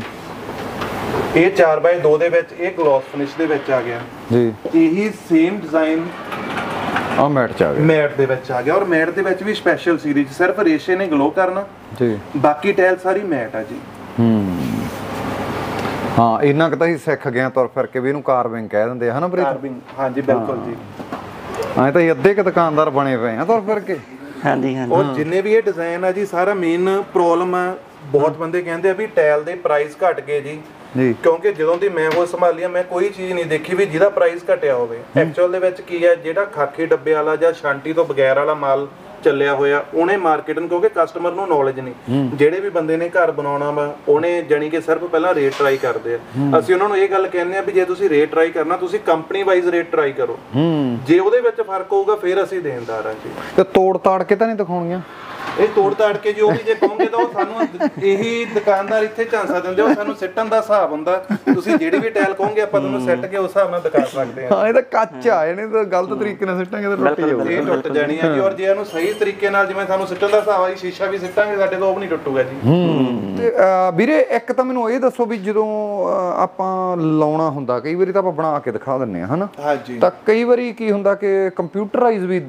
D: ਇਹ ਚਾਰ ਬਾਏ ਦੋ ਦੇ ਵਿੱਚ ਇਹ ਗਲੋਸ ਫਿਨਿਸ਼ ਦੇ ਵਿੱਚ ਆ ਗਿਆ ਜੀ। ਇਹੀ ਸੇਮ ਡਿਜ਼ਾਈਨ ਆ ਮੈਟ ਚ ਆ ਗਿਆ, ਮੈਟ ਦੇ ਵਿੱਚ ਆ ਗਿਆ। ਔਰ ਮੈਟ ਦੇ ਵਿੱਚ ਵੀ ਸਪੈਸ਼ਲ ਸੀਰੀਜ਼, ਸਿਰਫ ਰੇਸ਼ੇ ਨੇ ਗਲੋ ਕਰਨਾ ਜੀ, ਬਾਕੀ ਟਾਇਲ ਸਾਰੀ ਮੈਟ ਆ ਜੀ। ਹੂੰ ਹਾਂ, ਇਹਨਾਂ ਕਿ ਤਾਂ ਹੀ ਸਿੱਖ ਗਏ ਤੁਰ ਫਿਰ ਕੇ ਵੀ ਇਹਨੂੰ ਕਾਰਵਿੰਗ ਕਹਿ ਦਿੰਦੇ ਆ ਹਨਾ ਵੀਰੇ? ਕਾਰਵਿੰਗ, ਹਾਂਜੀ ਬਿਲਕੁਲ ਜੀ। ਐਂ ਤਾਂ ਅੱਧੇ ਕਿ ਦੁਕਾਨਦਾਰ ਬਣੇ ਪਏ ਆ ਤੁਰ ਫਿਰ ਕੇ। ਹਾਂਜੀ ਹਾਂਜੀ। ਔਰ ਜਿੰਨੇ ਵੀ ਇਹ ਡਿਜ਼ਾਈਨ ਆ ਜੀ, ਸਾਰਾ ਮੇਨ ਪ੍ਰੋਬਲਮ ਆ, ਬਹੁਤ ਬੰਦੇ ਕਹਿੰਦੇ ਆ ਵੀ ਟਾਇਲ ਦੇ ਪ੍ਰਾਈਸ ਘਟ ਗਏ ਜੀ ਜੀ, ਕਿਉਂਕਿ ਜਦੋਂ ਦੀ ਮੈਂ ਉਹ ਸੰਭਾਲੀ ਆ ਮੈਂ ਕੋਈ ਚੀਜ਼ ਨਹੀਂ ਦੇਖੀ ਵੀ ਜਿਹਦਾ ਪ੍ਰਾਈਸ ਘਟਿਆ ਹੋਵੇ। ਐਕਚੁਅਲ ਦੇ ਵਿੱਚ ਕੀ ਹੈ, ਜਿਹੜਾ ਖਾਕੇ ਡੱਬੇ ਵਾਲਾ ਜਾਂ ਸ਼ਾਂਟੀ ਤੋਂ ਬਗੈਰ ਵਾਲਾ ਮਾਲ ਚੱਲਿਆ ਹੋਇਆ ਉਹਨੇ ਮਾਰਕੀਟ ਨੂੰ, ਕਿਉਂਕਿ ਕਸਟਮਰ ਨੂੰ ਨੌਲੇਜ ਨਹੀਂ, ਜਿਹੜੇ ਵੀ ਬੰਦੇ ਨੇ ਘਰ ਬਣਾਉਣਾ ਵਾ ਉਹਨੇ ਜਾਨੀ ਕਿ ਸਿਰਫ ਪਹਿਲਾਂ ਰੇਟ ਟਰਾਈ ਕਰਦੇ ਆ। ਅਸੀਂ ਉਹਨਾਂ ਨੂੰ ਇਹ ਗੱਲ ਕਹਿੰਦੇ ਆ ਵੀ ਜੇ ਤੁਸੀਂ ਰੇਟ ਟਰਾਈ ਕਰਨਾ ਤੁਸੀਂ ਕੰਪਨੀ ਵਾਈਜ਼ ਰੇਟ ਟਰਾਈ ਕਰੋ, ਜੇ ਉਹਦੇ ਵਿੱਚ ਫਰਕ ਹੋਊਗਾ ਫਿਰ ਅਸੀਂ ਦੇਣਦਾਰ ਆ ਜੀ। ਤੇ ਤੋੜ ਤਾੜ ਕੇ ਤਾਂ ਨਹੀਂ ਦਿਖਾਉਣੀਆਂ ਇਹ? ਤੋੜ ਤਾੜ ਕੇ ਜੀ ਉਹ ਵੀ ਜੇ ਕਹੋਗੇ ਤਾਂ ਉਹ ਸਾਨੂੰ ਇਹੀ ਦੁਕਾਨਦਾਰ ਇੱਥੇ ਝਾਂਸਾ ਦਿੰਦੇ, ਉਹ ਸਾਨੂੰ ਸਿੱਟਣ ਦਾ ਹਿਸਾਬ ਹੁੰਦਾ। ਤੁਸੀਂ ਜਿਹੜੀ ਵੀ ਟਾਇਲ ਕਹੋਗੇ ਆਪਾਂ ਤੁਹਾਨੂੰ ਸਿੱਟ ਕੇ ਉਸ ਹਿਸਾਬ ਨਾਲ ਦਿਖਾ ਸਕਦੇ ਹਾਂ। ਹਾਂ, ਇਹ ਤਾਂ ਕੱਚ ਆ, ਇਹਨੇ ਤਾਂ ਗਲਤ ਤਰੀਕੇ ਨਾਲ ਸਿੱਟਾਂਗੇ ਤਾਂ ਟੁੱਟ ਜਾਊਗੀ, ਇਹ ਟੁੱਟ ਜਾਣੀ ਆ ਜੀ। ਔਰ ਜੇ ਇਹਨੂੰ ਸਹੀ ਤਰੀਕੇ ਨਾਲ ਜਿਵੇਂ ਸਾਨੂੰ ਸਿੱਟਣ ਦਾ ਹਿਸਾਬ ਆ ਜੀ, ਸ਼ੀਸ਼ਾ ਵੀ ਸਿੱਟਾਂਗੇ ਸਾਡੇ ਤੋਂ ਉਹ ਵੀ ਨਹੀਂ ਟੁੱਟੂਗਾ ਜੀ। ਹੂੰ। ਤੇ ਵੀਰੇ ਇੱਕ ਤਾਂ ਮੈਨੂੰ ਇਹ ਦੱਸੋ ਵੀ ਜਦੋਂ ਆਪਾਂ ਲਾਉਣਾ ਹੁੰਦਾ, ਕਈ ਵਾਰੀ ਤਾਂ ਆਪਾਂ ਬਣਾ ਕੇ ਦਿਖਾ ਦਿੰਨੇ ਆ ਹਨਾ, ਹਾਂਜੀ, ਤਾਂ ਕਈ ਵਾਰੀ ਕੀ ਹੁੰਦਾ ਕਿ ਕੰਪਿਊਟਰਾਈਜ਼ ਵੀ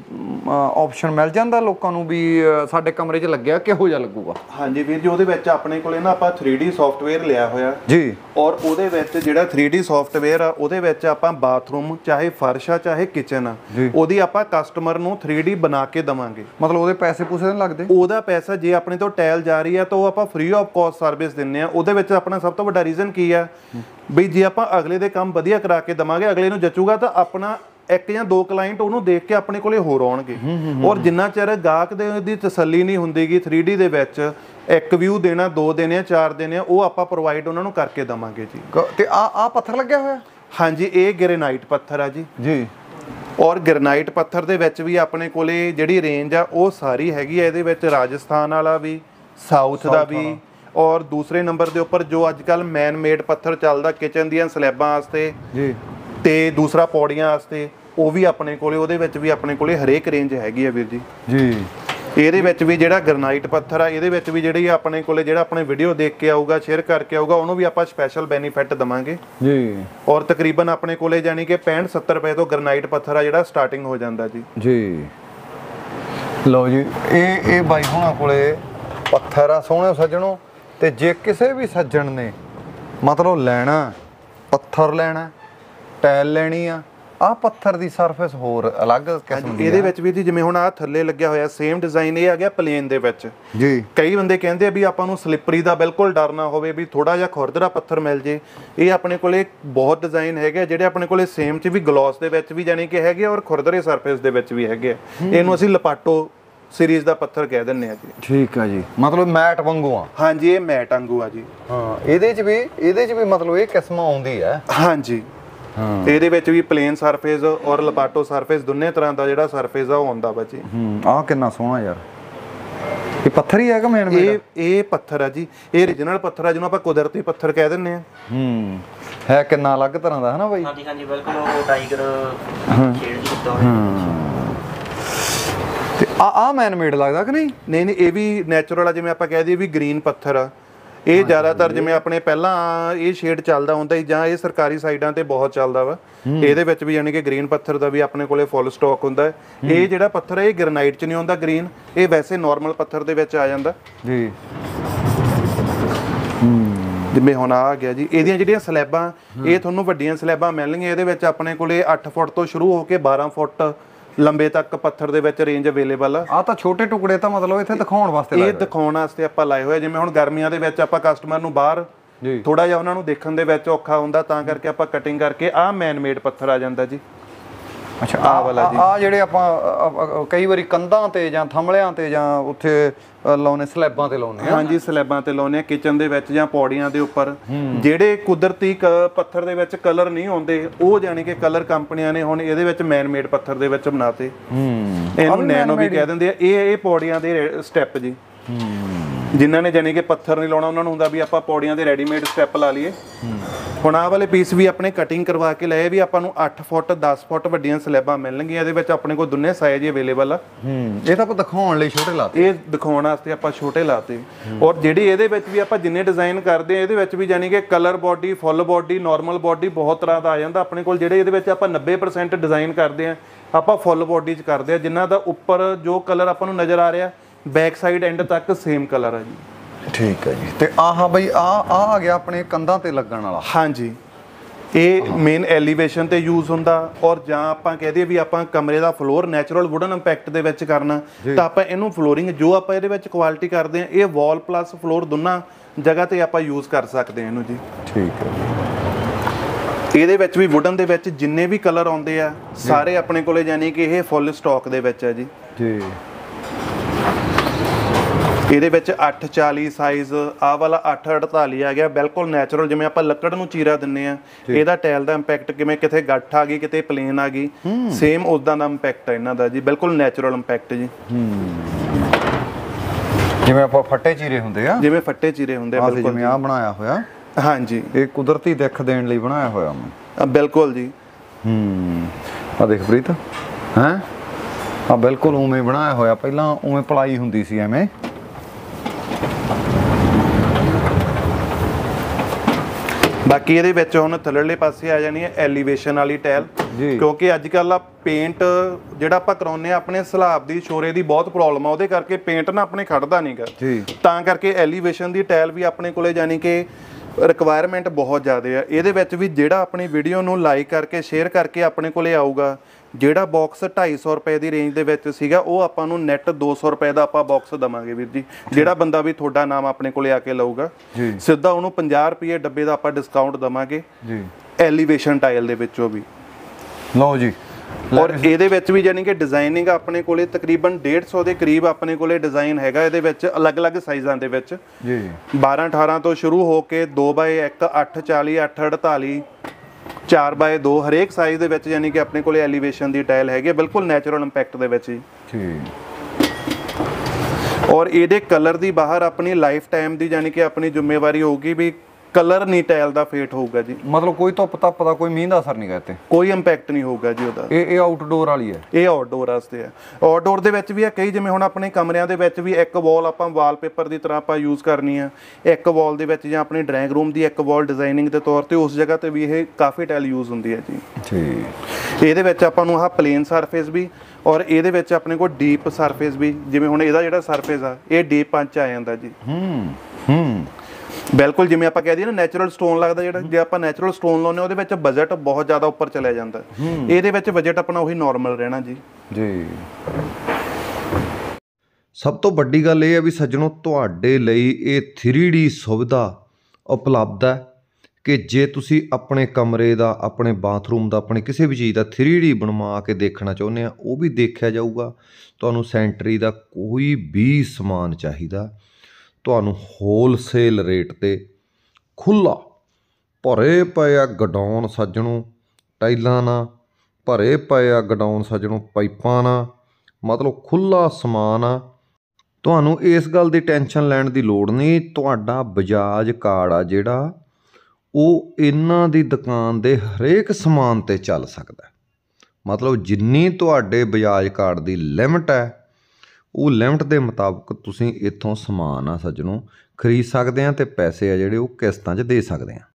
D: ਆਪਸ਼ਨ ਮਿਲ ਜਾਂਦਾ ਲੋਕਾਂ ਨੂੰ ਵੀ ਸਾਡੇ ਕਮਰੇ 'ਚ ਲੱਗਿਆ ਕਿਹੋ ਜਿਹਾ ਲੱਗੂਗਾ? ਹਾਂਜੀ ਵੀਰ ਜੀ, ਉਹਦੇ ਵਿੱਚ ਆਪਣੇ ਕੋਲੇ ਨਾ ਆਪਾਂ ਥ੍ਰੀ ਡੀ ਸੌਫਟਵੇਅਰ ਲਿਆ ਹੋਇਆ ਜੀ, ਔਰ ਉਹਦੇ ਵਿੱਚ ਜਿਹੜਾ ਥ੍ਰੀ ਡੀ ਸੌਫਟਵੇਅਰ ਆ ਉਹਦੇ ਵਿੱਚ ਆਪਾਂ ਬਾਥਰੂਮ ਚਾਹੇ ਫਰਸ਼ ਆ ਚਾਹੇ ਕਿਚਨ ਆ ਉਹਦੀ ਆਪਾਂ ਕਸਟਮਰ ਨੂੰ ਥ੍ਰੀ ਡੀ ਬਣਾ ਕੇ ਦਵਾਂਗੇ। ਮਤਲਬ ਉਹਦੇ ਪੈਸੇ ਪੂਸੇ ਨਹੀਂ ਲੱਗਦੇ? ਉਹਦਾ ਪੈਸਾ ਜੇ ਆਪਣੇ ਤੋਂ ਟਾਇਲ ਜਾ ਰਹੀ ਆ ਤਾਂ ਉਹ ਆਪਾਂ ਫ੍ਰੀ ਆਫ ਕਾਸਟ ਸਰਵਿਸ ਦਿੰਨੇ ਆ। ਉਹਦੇ ਵਿੱਚ ਆਪਣਾ ਸਭ ਤੋਂ ਵੱਡਾ ਰੀਜ਼ਨ ਕੀ ਆ ਬਈ ਜੇ ਆਪਾਂ ਅਗਲੇ ਦੇ ਕੰਮ ਵਧੀਆ ਕਰਾ ਕੇ ਦਵਾਂਗੇ, ਅਗਲੇ ਨੂੰ ਜਚੂਗਾ ਤਾਂ ਆਪਣਾ ਇੱਕ ਜਾਂ ਦੋ ਕਲਾਇੰਟ ਉਹਨੂੰ ਦੇਖ ਕੇ ਆਪਣੇ ਕੋਲੇ ਹੋਰ ਆਉਣਗੇ। ਔਰ ਜਿੰਨਾ ਚਿਰ ਗਾਹਕ ਦੇ ਦੀ ਤਸੱਲੀ ਨਹੀਂ ਹੁੰਦੀਗੀ ਥ੍ਰੀ ਡੀ ਦੇ ਵਿੱਚ ਇੱਕ ਵਿਊ ਦੇਣਾ, ਦੋ ਦੇਣੇ ਆ, ਚਾਰ ਦੇਣੇ ਆ, ਉਹ ਆਪਾਂ ਪ੍ਰੋਵਾਈਡ ਉਹਨਾਂ ਨੂੰ ਕਰਕੇ ਦਵਾਂਗੇ ਜੀ। ਤੇ ਆ ਆ ਪੱਥਰ ਲੱਗਿਆ ਹੋਇਆ? ਹਾਂਜੀ, ਇਹ ਗ੍ਰੇਨਾਈਟ ਪੱਥਰ ਆ ਜੀ ਜੀ। ਔਰ ਗ੍ਰੇਨਾਈਟ ਪੱਥਰ ਦੇ ਵਿੱਚ ਵੀ ਆਪਣੇ ਕੋਲੇ ਜਿਹੜੀ ਰੇਂਜ ਆ ਉਹ ਸਾਰੀ ਹੈਗੀ ਆ। ਇਹਦੇ ਵਿੱਚ ਰਾਜਸਥਾਨ ਵਾਲਾ ਵੀ, ਸਾਊਥ ਦਾ ਵੀ, ਔਰ ਦੂਸਰੇ ਨੰਬਰ ਦੇ ਉੱਪਰ ਜੋ ਅੱਜ ਕੱਲ੍ਹ ਮੈਨ ਮੇਡ ਪੱਥਰ ਚੱਲਦਾ ਕਿਚਨ ਦੀਆਂ ਸਲੈਬਾਂ ਵਾਸਤੇ ਜੀ, ਤੇ ਦੂਸਰਾ ਪੌੜੀਆਂ ਵਾਸਤੇ, ਉਹ ਵੀ ਆਪਣੇ ਕੋਲੇ, ਉਹਦੇ ਵਿੱਚ ਵੀ ਆਪਣੇ ਕੋਲੇ ਹਰੇਕ ਰੇਂਜ ਹੈਗੀ ਆ ਵੀਰ ਜੀ ਜੀ। ਇਹਦੇ ਵਿੱਚ ਵੀ ਜਿਹੜਾ ਗ੍ਰੇਨਾਈਟ ਪੱਥਰ ਆ ਇਹਦੇ ਵਿੱਚ ਵੀ ਜਿਹੜੀ ਆਪਣੇ ਕੋਲੇ ਜਿਹੜਾ ਆਪਣੇ ਵੀਡੀਓ ਦੇਖ ਕੇ ਆਊਗਾ, ਸ਼ੇਅਰ ਕਰਕੇ ਆਊਗਾ, ਉਹਨੂੰ ਵੀ ਆਪਾਂ ਸਪੈਸ਼ਲ ਬੈਨੀਫਿਟ ਦਵਾਂਗੇ ਜੀ। ਔਰ ਤਕਰੀਬਨ ਆਪਣੇ ਕੋਲੇ ਜਾਨੀ ਕਿ ਪੈਂਹਠ ਸੱਤਰ ਰੁਪਏ ਤੋਂ ਗ੍ਰੇਨਾਈਟ ਪੱਥਰ ਆ ਜਿਹੜਾ ਸਟਾਰਟਿੰਗ ਹੋ ਜਾਂਦਾ ਜੀ ਜੀ। ਲਓ ਜੀ, ਇਹ ਇਹ ਬਾਈ ਹੋਣਾ ਕੋਲੇ ਪੱਥਰ ਆ ਸੋਹਣੇ ਸੱਜਣੋ। ਤੇ ਜੇ ਕਿਸੇ ਵੀ ਸੱਜਣ ਨੇ ਮਤਲਬ ਲੈਣਾ, ਪੱਥਰ ਲੈਣਾ, ਟਾਇਲ ਲੈਣੀ ਆ,
C: ਆ ਪੱਥਰ ਦੀ ਸਰਫੇਸ ਹੋਰ ਅਲੱਗ ਕਿਸਮ ਦੀ
D: ਇਹਦੇ ਵਿੱਚ ਵੀ ਜੀ ਜਿਵੇਂ ਹੁਣ ਆ ਥੱਲੇ ਲੱਗਿਆ ਹੋਇਆ ਸੇਮ ਡਿਜ਼ਾਈਨ ਇਹ ਆ ਗਿਆ ਪਲੇਨ ਦੇ ਵਿੱਚ
C: ਜੀ। ਕਈ
D: ਬੰਦੇ ਕਹਿੰਦੇ ਆ ਵੀ ਆਪਾਂ ਨੂੰ ਸਲਿੱਪਰੀ ਦਾ ਬਿਲਕੁਲ ਡਰ ਨਾ ਹੋਵੇ, ਵੀ ਥੋੜਾ ਜਿਹਾ ਖੁਰਦਰਾ ਪੱਥਰ ਮਿਲ ਜੇ। ਇਹ ਆਪਣੇ ਕੋਲੇ ਬਹੁਤ ਡਿਜ਼ਾਈਨ ਹੈਗੇ ਜਿਹੜੇ ਆਪਣੇ ਕੋਲੇ ਸੇਮ ਚ ਵੀ ਗਲੋਸ ਦੇ ਵਿੱਚ ਵੀ ਜਾਨੀ ਕਿ ਹੈਗੇ ਔਰ ਖੁਰਦਰੇ ਸਰਫੇਸ ਦੇ ਵਿੱਚ ਵੀ ਹੈਗੇ। ਇਹਨੂੰ ਅਸੀਂ ਲਪਾਟੋ ਸੀਰੀਜ਼ ਦਾ ਪੱਥਰ ਕਹਿ ਦਿੰਦੇ ਆ ਜੀ।
C: ਠੀਕ ਆ ਜੀ, ਮਤਲਬ ਮੈਟ ਵਾਂਗੂ ਆ।
D: ਹਾਂਜੀ, ਇਹ ਮੈਟ ਵਾਂਗੂ ਆ ਜੀ।
C: ਹਾਂ, ਇਹਦੇ ਚ ਵੀ ਇਹਦੇ ਚ ਵੀ ਮਤਲਬ ਇਹ ਕਿਸਮ ਆਉਂਦੀ ਹੈ।
D: ਹਾਂਜੀ, ਹਾਂ, ਇਹਦੇ ਵਿੱਚ ਵੀ ਪਲੇਨ ਸਰਫੇਸ ਔਰ ਲਪਾਟੋ ਸਰਫੇਸ ਦੋਨੇ ਤਰ੍ਹਾਂ ਦਾ ਜਿਹੜਾ ਸਰਫੇਸ ਆ ਉਹ ਆਉਂਦਾ ਵਾ ਜੀ।
C: ਹੂੰ, ਆਹ ਕਿੰਨਾ ਸੋਹਣਾ ਯਾਰ। ਇਹ ਪੱਥਰ ਹੀ ਹੈਗਾ ਮੇਨ ਮੇਨ?
D: ਇਹ ਇਹ ਪੱਥਰ ਆ ਜੀ, ਇਹ ਓਰੀਜਨਲ ਪੱਥਰ ਆ ਜਿਹਨੂੰ ਆਪਾਂ ਕੁਦਰਤੀ ਪੱਥਰ ਕਹਿ ਦਿੰਦੇ ਆ।
C: ਹੂੰ, ਹੈ ਕਿੰਨਾ ਅਲੱਗ ਤਰ੍ਹਾਂ ਦਾ ਹੈ ਨਾ ਬਾਈ?
B: ਹਾਂਜੀ ਹਾਂਜੀ ਬਿਲਕੁਲ, ਉਹ ਟਾਈਗਰ ਖੇਡ ਜਿੱਤਾ ਹੋਇਆ।
C: ਤੇ ਆ ਆ ਮੈਨ ਮੇਡ ਲੱਗਦਾ ਕਿ ਨਹੀਂ?
D: ਨਹੀਂ ਨਹੀਂ, ਇਹ ਵੀ ਨੈਚੁਰਲ ਆ। ਜਿਵੇਂ ਆਪਾਂ ਕਹਿ ਦਈਏ ਵੀ ਗ੍ਰੀਨ ਪੱਥਰ ਆ, ਇਹ ਜ਼ਿਆਦਾਤਰ ਜਿਵੇਂ ਆਪਣੇ ਪਹਿਲਾਂ ਇਹ ਸ਼ੇਡ ਚੱਲਦਾ ਹੁੰਦਾ ਸੀ ਜਾਂ ਇਹ ਸਰਕਾਰੀ ਸਾਈਡਾਂ ਤੇ ਬਹੁਤ ਚੱਲਦਾ ਵਾ। ਇਹਦੇ ਵਿੱਚ ਵੀ ਯਾਨੀ ਕਿ ਗ੍ਰੀਨ ਪੱਥਰ ਦਾ ਵੀ ਆਪਣੇ ਕੋਲੇ ਫੁੱਲ ਸਟਾਕ ਹੁੰਦਾ ਹੈ। ਇਹ ਜਿਹੜਾ ਪੱਥਰ ਹੈ ਇਹ ਗ੍ਰੇਨਾਈਟ ਚ ਨਹੀਂ ਆਉਂਦਾ ਗ੍ਰੀਨ, ਇਹ ਵੈਸੇ ਨਾਰਮਲ ਪੱਥਰ ਦੇ ਵਿੱਚ ਆ ਜਾਂਦਾ
C: ਜੀ।
D: ਜਿਵੇਂ ਹੁਣ ਆ ਗਿਆ ਜੀ, ਇਹਦੀਆਂ ਜਿਹੜੀਆਂ ਸਲੈਬਾਂ ਇਹ ਤੁਹਾਨੂੰ ਵੱਡੀਆਂ ਸਲੈਬਾਂ ਮਿਲਣਗੀਆਂ। ਇਹਦੇ ਵਿੱਚ ਆਪਣੇ ਕੋਲੇ ਅੱਠ ਫੁੱਟ ਤੋਂ ਸ਼ੁਰੂ ਹੋ ਕੇ ਬਾਰਾਂ ਫੁੱਟ ਲੰਬੇ ਤੱਕ ਪੱਥਰ ਦੇ ਵਿੱਚ ਰੇਂਜ ਅਵੇਲੇਬਲ ਆ।
C: ਆ ਤਾਂ ਛੋਟੇ ਟੁਕੜੇ ਤਾਂ ਮਤਲਬ ਇੱਥੇ ਦਿਖਾਉਣ ਵਾਸਤੇ
D: ਇਹ ਦਿਖਾਉਣ ਵਾਸਤੇ ਆਪਾਂ ਲਾਏ ਹੋਏ। ਜਿਵੇਂ ਹੁਣ ਗਰਮੀਆਂ ਦੇ ਵਿੱਚ ਆਪਾਂ ਕਸਟਮਰ ਨੂੰ ਬਾਹਰ ਥੋੜਾ ਜਿਹਾ ਉਹਨਾਂ ਨੂੰ ਦੇਖਣ ਦੇ ਵਿੱਚ ਔਖਾ ਹੁੰਦਾ, ਤਾਂ ਕਰਕੇ ਆਪਾਂ ਕਟਿੰਗ ਕਰਕੇ ਆਹ ਮੈਨ ਮੇਡ ਪੱਥਰ ਆ ਜਾਂਦਾ ਜੀ।
C: ਅੱਛਾ, ਆਹ ਵਾਲਾ ਜੀ। ਆ ਜਿਹੜੇ ਆਪਾਂ ਕਈ ਵਾਰੀ ਕੰਧਾਂ ਤੇ ਜਾਂ ਥੰਮਲਿਆਂ ਤੇ ਜਾਂ ਉੱਥੇ ਲਾਉਨੇ ਸਲੈਬਾਂ ਤੇ ਲਾਉਨੇ ਆ।
D: ਹਾਂਜੀ, ਸਲੈਬਾਂ ਤੇ ਲਾਉਨੇ ਆ, ਕਿਚਨ ਦੇ ਵਿੱਚ ਜਾਂ ਪੌੜੀਆਂ ਦੇ ਉੱਪਰ। ਜਿਹੜੇ ਕੁਦਰਤੀ ਪੱਥਰ ਦੇ ਵਿੱਚ ਕਲਰ ਨਹੀਂ ਆਉਂਦੇ ਉਹ ਜਾਨੀ ਕਿ ਕਲਰ ਕੰਪਨੀਆਂ ਨੇ ਹੁਣ ਇਹਦੇ ਵਿੱਚ ਮੈਨ ਮੇਡ ਪੱਥਰ ਦੇ ਵਿੱਚ ਬਣਾਤੇ। ਇਹਨੂੰ ਨੈਨੋ ਵੀ ਕਹਿ ਦਿੰਦੇ ਆ। ਇਹ ਇਹ ਪੌੜੀਆਂ ਦੇ ਸਟੈਪ ਜੀ। ਜਿਨ੍ਹਾਂ ਨੇ ਜਾਨੀ ਕਿ ਪੱਥਰ ਨਹੀਂ ਲਾਉਣਾ ਉਹਨਾਂ ਨੂੰ ਹੁੰਦਾ ਵੀ ਆਪਾਂ ਪੌੜੀਆਂ ਦੇ ਰੈਡੀਮੇਡ ਸਟੈਪ ਲਾ ਲਈਏ। ਹੁਣ ਆਹ ਵਾਲੇ ਪੀਸ ਵੀ ਆਪਣੇ ਕਟਿੰਗ ਕਰਵਾ ਕੇ ਲਏ, ਵੀ ਆਪਾਂ ਨੂੰ ਅੱਠ ਫੁੱਟ ਦਸ ਫੁੱਟ ਵੱਡੀਆਂ ਸਲੈਬਾਂ ਮਿਲਣਗੀਆਂ। ਇਹਦੇ ਵਿੱਚ ਆਪਣੇ ਕੋਲ ਦੋਨੇ ਸਾਈਜ਼ ਅਵੇਲੇਬਲ ਆ।
C: ਇਹ ਤਾਂ ਆਪਾਂ ਦਿਖਾਉਣ ਲਈ ਛੋਟੇ ਲਾਤੇ,
D: ਇਹ ਦਿਖਾਉਣ ਵਾਸਤੇ ਆਪਾਂ ਛੋਟੇ ਲਾਤੇ। ਔਰ ਜਿਹੜੀ ਇਹਦੇ ਵਿੱਚ ਵੀ ਆਪਾਂ ਜਿੰਨੇ ਡਿਜ਼ਾਈਨ ਕਰਦੇ ਆ ਇਹਦੇ ਵਿੱਚ ਵੀ ਜਾਨੀ ਕਿ colour body, full body, normal body ਬਹੁਤ ਤਰ੍ਹਾਂ ਦਾ ਆ ਜਾਂਦਾ ਆਪਣੇ ਕੋਲ। ਜਿਹੜੇ ਇਹਦੇ ਵਿੱਚ ਆਪਾਂ ਨੱਬੇ ਪਰਸੈਂਟ ਡਿਜ਼ਾਈਨ ਕਰਦੇ ਆ ਆਪਾਂ ਫੁੱਲ ਬੋਡੀ 'ਚ ਕਰਦੇ ਆ, ਜਿਨ੍ਹਾਂ ਦਾ ਉੱਪਰ ਜੋ ਕਲਰ ਆਪਾਂ ਨੂੰ ਨਜ਼ਰ ਆ ਰਿਹਾ ਬੈਕ ਸਾਈਡ ਐਂਡ ਤੱਕ ਸੇਮ ਕਲਰ ਆ ਜੀ।
C: ਠੀਕ ਹੈ ਜੀ। ਤੇ ਆਹ ਬਈ ਆ ਆ ਆ ਗਿਆ ਆਪਣੇ ਕੰਧਾਂ ਤੇ ਲੱਗਣ ਵਾਲਾ।
D: ਹਾਂਜੀ, ਇਹ ਮੇਨ ਐਲੀਵੇਸ਼ਨ ਤੇ ਯੂਜ਼ ਹੁੰਦਾ। ਔਰ ਜਾਂ ਆਪਾਂ ਕਹਿ ਦਈਏ ਵੀ ਆਪਾਂ ਕਮਰੇ ਦਾ ਫਲੋਰ ਨੈਚੁਰਲ ਵੁਡਨ ਇੰਪੈਕਟ ਦੇ ਵਿੱਚ ਕਰਨਾ, ਤਾਂ ਆਪਾਂ ਇਹਨੂੰ ਫਲੋਰਿੰਗ ਜੋ ਆਪਾਂ ਇਹਦੇ ਵਿੱਚ ਕੁਆਲਿਟੀ ਕਰਦੇ ਆ ਇਹ ਵਾਲ ਪਲੱਸ ਫਲੋਰ ਦੋਨਾਂ ਜਗ੍ਹਾ ਤੇ ਆਪਾਂ ਯੂਜ਼ ਕਰ ਸਕਦੇ ਆ ਇਹਨੂੰ ਜੀ।
C: ਠੀਕ ਹੈ।
D: ਇਹਦੇ ਵਿੱਚ ਵੀ ਵੁਡਨ ਦੇ ਵਿੱਚ ਜਿੰਨੇ ਵੀ ਕਲਰ ਆਉਂਦੇ ਆ ਸਾਰੇ ਆਪਣੇ ਕੋਲੇ ਯਾਨੀ ਕਿ ਇਹ ਫੁੱਲ ਸਟਾਕ ਦੇ ਵਿੱਚ ਹੈ ਜੀ।
C: ਜੀ,
D: ਇਹਦੇ ਵਿੱਚ ਅੱਠ ਚਾਲੀ ਸਾਈਜ਼, ਆਹ ਵਾਲਾ ਅੱਠ ਅੜਤਾਲੀ ਆ ਗਿਆ। ਬਿਲਕੁਲ ਨੈਚੁਰਲ, ਜਿਵੇਂ ਆਪਾਂ ਲੱਕੜ ਨੂੰ ਚੀਰਾ ਦਿੰਨੇ ਆ ਇਹਦਾ ਟਾਇਲ ਦਾ ਇੰਪੈਕਟ ਕਿਵੇਂ ਕਿਤੇ ਗੱਠ ਆ ਗਈ ਕਿਤੇ ਪਲੇਨ ਆ ਗਈ, ਸੇਮ ਉਦਾਂ ਦਾ ਇੰਪੈਕਟ ਹੈ ਇਹਨਾਂ ਦਾ ਜੀ। ਬਿਲਕੁਲ ਨੈਚੁਰਲ ਇੰਪੈਕਟ ਜੀ,
C: ਜਿਵੇਂ ਆਪਾਂ ਫੱਟੇ ਚੀਰੇ ਹੁੰਦੇ ਆ,
D: ਜਿਵੇਂ ਫੱਟੇ ਚੀਰੇ ਹੁੰਦੇ ਆ ਬਿਲਕੁਲ।
C: ਜਿਵੇਂ ਆ ਬਣਾਇਆ ਹੋਇਆ,
D: ਹਾਂਜੀ,
C: ਇਹ ਕੁਦਰਤੀ ਦਿੱਖ ਦੇਣ ਲਈ ਬਣਾਇਆ ਹੋਇਆ ਮੈਂ।
D: ਬਿਲਕੁਲ ਜੀ।
C: ਹੂੰ, ਆ ਦੇਖ ਪ੍ਰੀਤ, ਹੈ ਆ ਬਿਲਕੁਲ ਉਵੇਂ ਬਣਾਇਆ ਹੋਇਆ। ਪਹਿਲਾਂ ਉਵੇਂ ਪਲਾਈ ਹੁੰਦੀ ਸੀ ਐਵੇਂ।
D: ਬਾਕੀ ਇਹਦੇ ਵਿੱਚ ਹੁਣ ਥੱਲੇਲੇ ਪਾਸੇ ਆ ਜਾਣੀ ਹੈ ਐਲੀਵੇਸ਼ਨ ਵਾਲੀ ਟਾਇਲ, ਕਿਉਂਕਿ ਅੱਜ ਕੱਲ ਆ ਪੇਂਟ ਜਿਹੜਾ ਆਪਾਂ ਕਰਾਉਂਦੇ ਆ ਆਪਣੇ ਸਲਾਬ ਦੀ ਸ਼ੋਰੇ ਦੀ ਬਹੁਤ ਪ੍ਰੋਬਲਮ ਆ, ਉਹਦੇ ਕਰਕੇ ਪੇਂਟ ਨਾ ਆਪਣੇ ਖੜਦਾ ਨਹੀਂਗਾ, ਤਾਂ ਕਰਕੇ ਐਲੀਵੇਸ਼ਨ ਦੀ ਟਾਇਲ ਵੀ ਆਪਣੇ ਕੋਲੇ ਜਾਨੀ ਕਿ ਰਿਕੁਆਇਰਮੈਂਟ ਬਹੁਤ ਜ਼ਿਆਦਾ ਆ। ਇਹਦੇ ਵਿੱਚ ਵੀ ਜਿਹੜਾ ਆਪਣੀ ਵੀਡੀਓ ਨੂੰ ਲਾਈਕ ਕਰਕੇ ਸ਼ੇਅਰ ਕਰਕੇ ਆਪਣੇ ਕੋਲੇ ਆਊਗਾ, ਜਿਹੜਾ ਬਾਕਸ ਢਾਈ ਸੌ ਰੁਪਏ ਦੀ ਰੇਂਜ ਦੇ ਵਿੱਚ ਸੀਗਾ ਉਹ ਆਪਾਂ ਨੂੰ ਨੈਟ ਦੋ ਸੌ ਰੁਪਏ ਦਾ ਆਪਾਂ ਬਾਕਸ ਦਵਾਂਗੇ ਵੀਰ ਜੀ। ਜਿਹੜਾ ਬੰਦਾ ਵੀ ਤੁਹਾਡਾ ਨਾਮ ਆਪਣੇ ਕੋਲੇ ਆ ਕੇ ਲਊਗਾ ਸਿੱਧਾ ਉਹਨੂੰ ਪੰਜਾਹ ਰੁਪਏ ਡੱਬੇ ਦਾ ਆਪਾਂ ਡਿਸਕਾਊਂਟ ਦਵਾਂਗੇ ਜੀ, ਐਲੀਵੇਸ਼ਨ ਟਾਇਲ ਦੇ ਵਿੱਚੋਂ ਵੀ।
C: ਲਓ ਜੀ।
D: ਔਰ ਇਹਦੇ ਵਿੱਚ ਵੀ ਯਾਨੀ ਕਿ ਡਿਜ਼ਾਈਨਿੰਗ ਆਪਣੇ ਕੋਲੇ ਤਕਰੀਬਨ ਡੇਢ ਸੌ ਦੇ ਕਰੀਬ ਆਪਣੇ ਕੋਲੇ ਡਿਜ਼ਾਈਨ ਹੈਗਾ। ਇਹਦੇ ਵਿੱਚ ਅਲੱਗ-ਅਲੱਗ ਸਾਈਜ਼ਾਂ ਦੇ ਵਿੱਚ ਜੀ, ਬਾਰਾਂ ਅਠਾਰਾਂ ਤੋਂ ਸ਼ੁਰੂ ਹੋ ਕੇ ਦੋ ਬਾਏ ਇੱਕ, ਅੱਠ ਚਾਲੀ, ਅੱਠ ਅੜਤਾਲੀ, ਚਾਰ ਬਾਏ ਦੋ, ਹਰੇਕ ਸਾਈਜ਼ ਦੇ ਵਿੱਚ ਯਾਨੀ ਕਿ ਆਪਣੇ ਕੋਲੇ ਐਲੀਵੇਸ਼ਨ ਦੀ ਟਾਇਲ ਹੈਗੀ, ਬਿਲਕੁਲ ਨੈਚੁਰਲ ਇੰਪੈਕਟ ਦੇ ਵਿੱਚ ਜੀ। ਔਰ ਇਹਦੇ ਕਲਰ ਦੀ ਬਾਹਰ ਆਪਣੀ ਲਾਈਫ ਟਾਈਮ ਦੀ ਯਾਨੀ ਕਿ ਆਪਣੀ ਜ਼ਿੰਮੇਵਾਰੀ ਹੋਊਗੀ ਵੀ ਕਲਰ ਨਹੀਂ ਟਾਇਲ ਦਾ ਫੇਟ ਹੋਊਗਾ ਜੀ।
C: ਮਤਲਬ ਕੋਈ ਧੁੱਪ ਧੱਪ ਦਾ ਕੋਈ ਮੀਂਹ ਦਾ ਅਸਰ ਨਹੀਂ ਕਰਤੇ,
D: ਕੋਈ ਇੰਪੈਕਟ ਨਹੀਂ ਹੋਊਗਾ ਜੀ ਉਹਦਾ।
C: ਇਹ ਇਹ ਆਊਟਡੋਰ ਵਾਲੀ ਹੈ, ਇਹ
D: ਆਊਟਡੋਰ ਵਾਸਤੇ ਹੈ। ਆਊਟਡੋਰ ਦੇ ਵਿੱਚ ਵੀ ਆ ਕਈ, ਜਿਵੇਂ ਹੁਣ ਆਪਣੇ ਕਮਰਿਆਂ ਦੇ ਵਿੱਚ ਵੀ ਇੱਕ ਵਾਲ ਆਪਾਂ ਵਾਲਪੇਪਰ ਦੀ ਤਰ੍ਹਾਂ ਆਪਾਂ ਯੂਜ਼ ਕਰਨੀ ਆ, ਇੱਕ ਵਾਲ ਦੇ ਵਿੱਚ ਜਾਂ ਆਪਣੇ ਡਰਾਇੰਗ ਰੂਮ ਦੀ ਇੱਕ ਵਾਲ ਡਿਜ਼ਾਈਨਿੰਗ ਦੇ ਤੌਰ ਤੇ ਉਸ ਜਗ੍ਹਾ ਤੇ ਵੀ ਇਹ ਕਾਫੀ ਟਾਇਲ ਯੂਜ਼ ਹੁੰਦੀ ਹੈ ਜੀ। ਠੀਕ। ਇਹਦੇ ਵਿੱਚ ਆਪਾਂ ਨੂੰ ਆਹ ਪਲੇਨ ਸਰਫੇਸ ਵੀ ਔਰ ਇਹਦੇ ਵਿੱਚ ਆਪਣੇ ਕੋਲ ਡੀਪ ਸਰਫੇਸ ਵੀ, ਜਿਵੇਂ ਹੁਣ ਇਹਦਾ ਜਿਹੜਾ ਸਰਫੇਸ ਆ ਇਹ ਡੀਪ ਪੰਚ ਆ ਜਾਂਦਾ ਜੀ। ਹੂੰ ਹੂੰ ਬਿਲਕੁਲ, ਜਿਵੇਂ ਆਪਾਂ ਕਹਿ ਦਈਏ ਨਾ ਨੈਚੁਰਲ ਸਟੋਨ ਲੱਗਦਾ ਜਿਹੜਾ, ਜੇ ਆਪਾਂ ਨੈਚੁਰਲ ਸਟੋਨ ਲਾਉਂਦੇ ਉਹਦੇ ਵਿੱਚ ਬਜਟ ਬਹੁਤ ਜ਼ਿਆਦਾ ਉੱਪਰ ਚਲਿਆ ਜਾਂਦਾ, ਇਹਦੇ ਵਿੱਚ ਬਜਟ ਆਪਣਾ ਉਹੀ ਨਾਰਮਲ ਰਹਿਣਾ ਜੀ।
C: ਜੀ
A: ਸਭ ਤੋਂ ਵੱਡੀ ਗੱਲ ਇਹ ਹੈ ਵੀ ਸੱਜਣੋ, ਤੁਹਾਡੇ ਲਈ ਇਹ ਥ੍ਰੀ ਡੀ ਸੁਵਿਧਾ ਉਪਲਬਧ ਹੈ ਕਿ ਜੇ ਤੁਸੀਂ ਆਪਣੇ ਕਮਰੇ ਦਾ, ਆਪਣੇ ਬਾਥਰੂਮ ਦਾ, ਆਪਣੇ ਕਿਸੇ ਵੀ ਚੀਜ਼ ਦਾ ਥ੍ਰੀ ਡੀ ਬਣਵਾ ਕੇ ਦੇਖਣਾ ਚਾਹੁੰਦੇ ਆ, ਉਹ ਵੀ ਦੇਖਿਆ ਜਾਊਗਾ। ਤੁਹਾਨੂੰ ਸੈਂਟਰੀ ਦਾ ਕੋਈ ਵੀ ਸਮਾਨ ਚਾਹੀਦਾ, ਤੁਹਾਨੂੰ ਹੋਲਸੇਲ ਰੇਟ 'ਤੇ ਖੁੱਲ੍ਹਾ, ਭਰੇ ਪਏ ਆ ਗਡਾਊਨ ਸੱਜਣੋ, ਟਾਈਲਾਂ ਨਾਲ ਭਰੇ ਪਏ ਆ ਗਡਾਊਨ ਸੱਜਣੋ, ਪਾਈਪਾਂ ਨਾਲ, ਮਤਲਬ ਖੁੱਲ੍ਹਾ ਸਮਾਨ ਆ। ਤੁਹਾਨੂੰ ਇਸ ਗੱਲ ਦੀ ਟੈਨਸ਼ਨ ਲੈਣ ਦੀ ਲੋੜ ਨਹੀਂ। ਤੁਹਾਡਾ ਬਜਾਜ ਕਾਰਡ ਆ ਜਿਹੜਾ, ਉਹ ਇਹਨਾਂ ਦੀ ਦੁਕਾਨ ਦੇ ਹਰੇਕ ਸਮਾਨ 'ਤੇ ਚੱਲ ਸਕਦਾ। ਮਤਲਬ ਜਿੰਨੀ ਤੁਹਾਡੇ ਬਜਾਜ ਕਾਰਡ ਦੀ ਲਿਮਟ ਹੈ, ਉਹ ਲਿਮਟ ਦੇ ਮੁਤਾਬਕ ਤੁਸੀਂ ਇੱਥੋਂ ਸਮਾਨ ਆ ਸੱਜਣੋ ਖਰੀਦ ਸਕਦੇ ਆ, ਅਤੇ ਪੈਸੇ ਆ ਜਿਹੜੇ ਉਹ ਕਿਸ਼ਤਾਂ 'ਚ ਦੇ ਸਕਦੇ ਆ।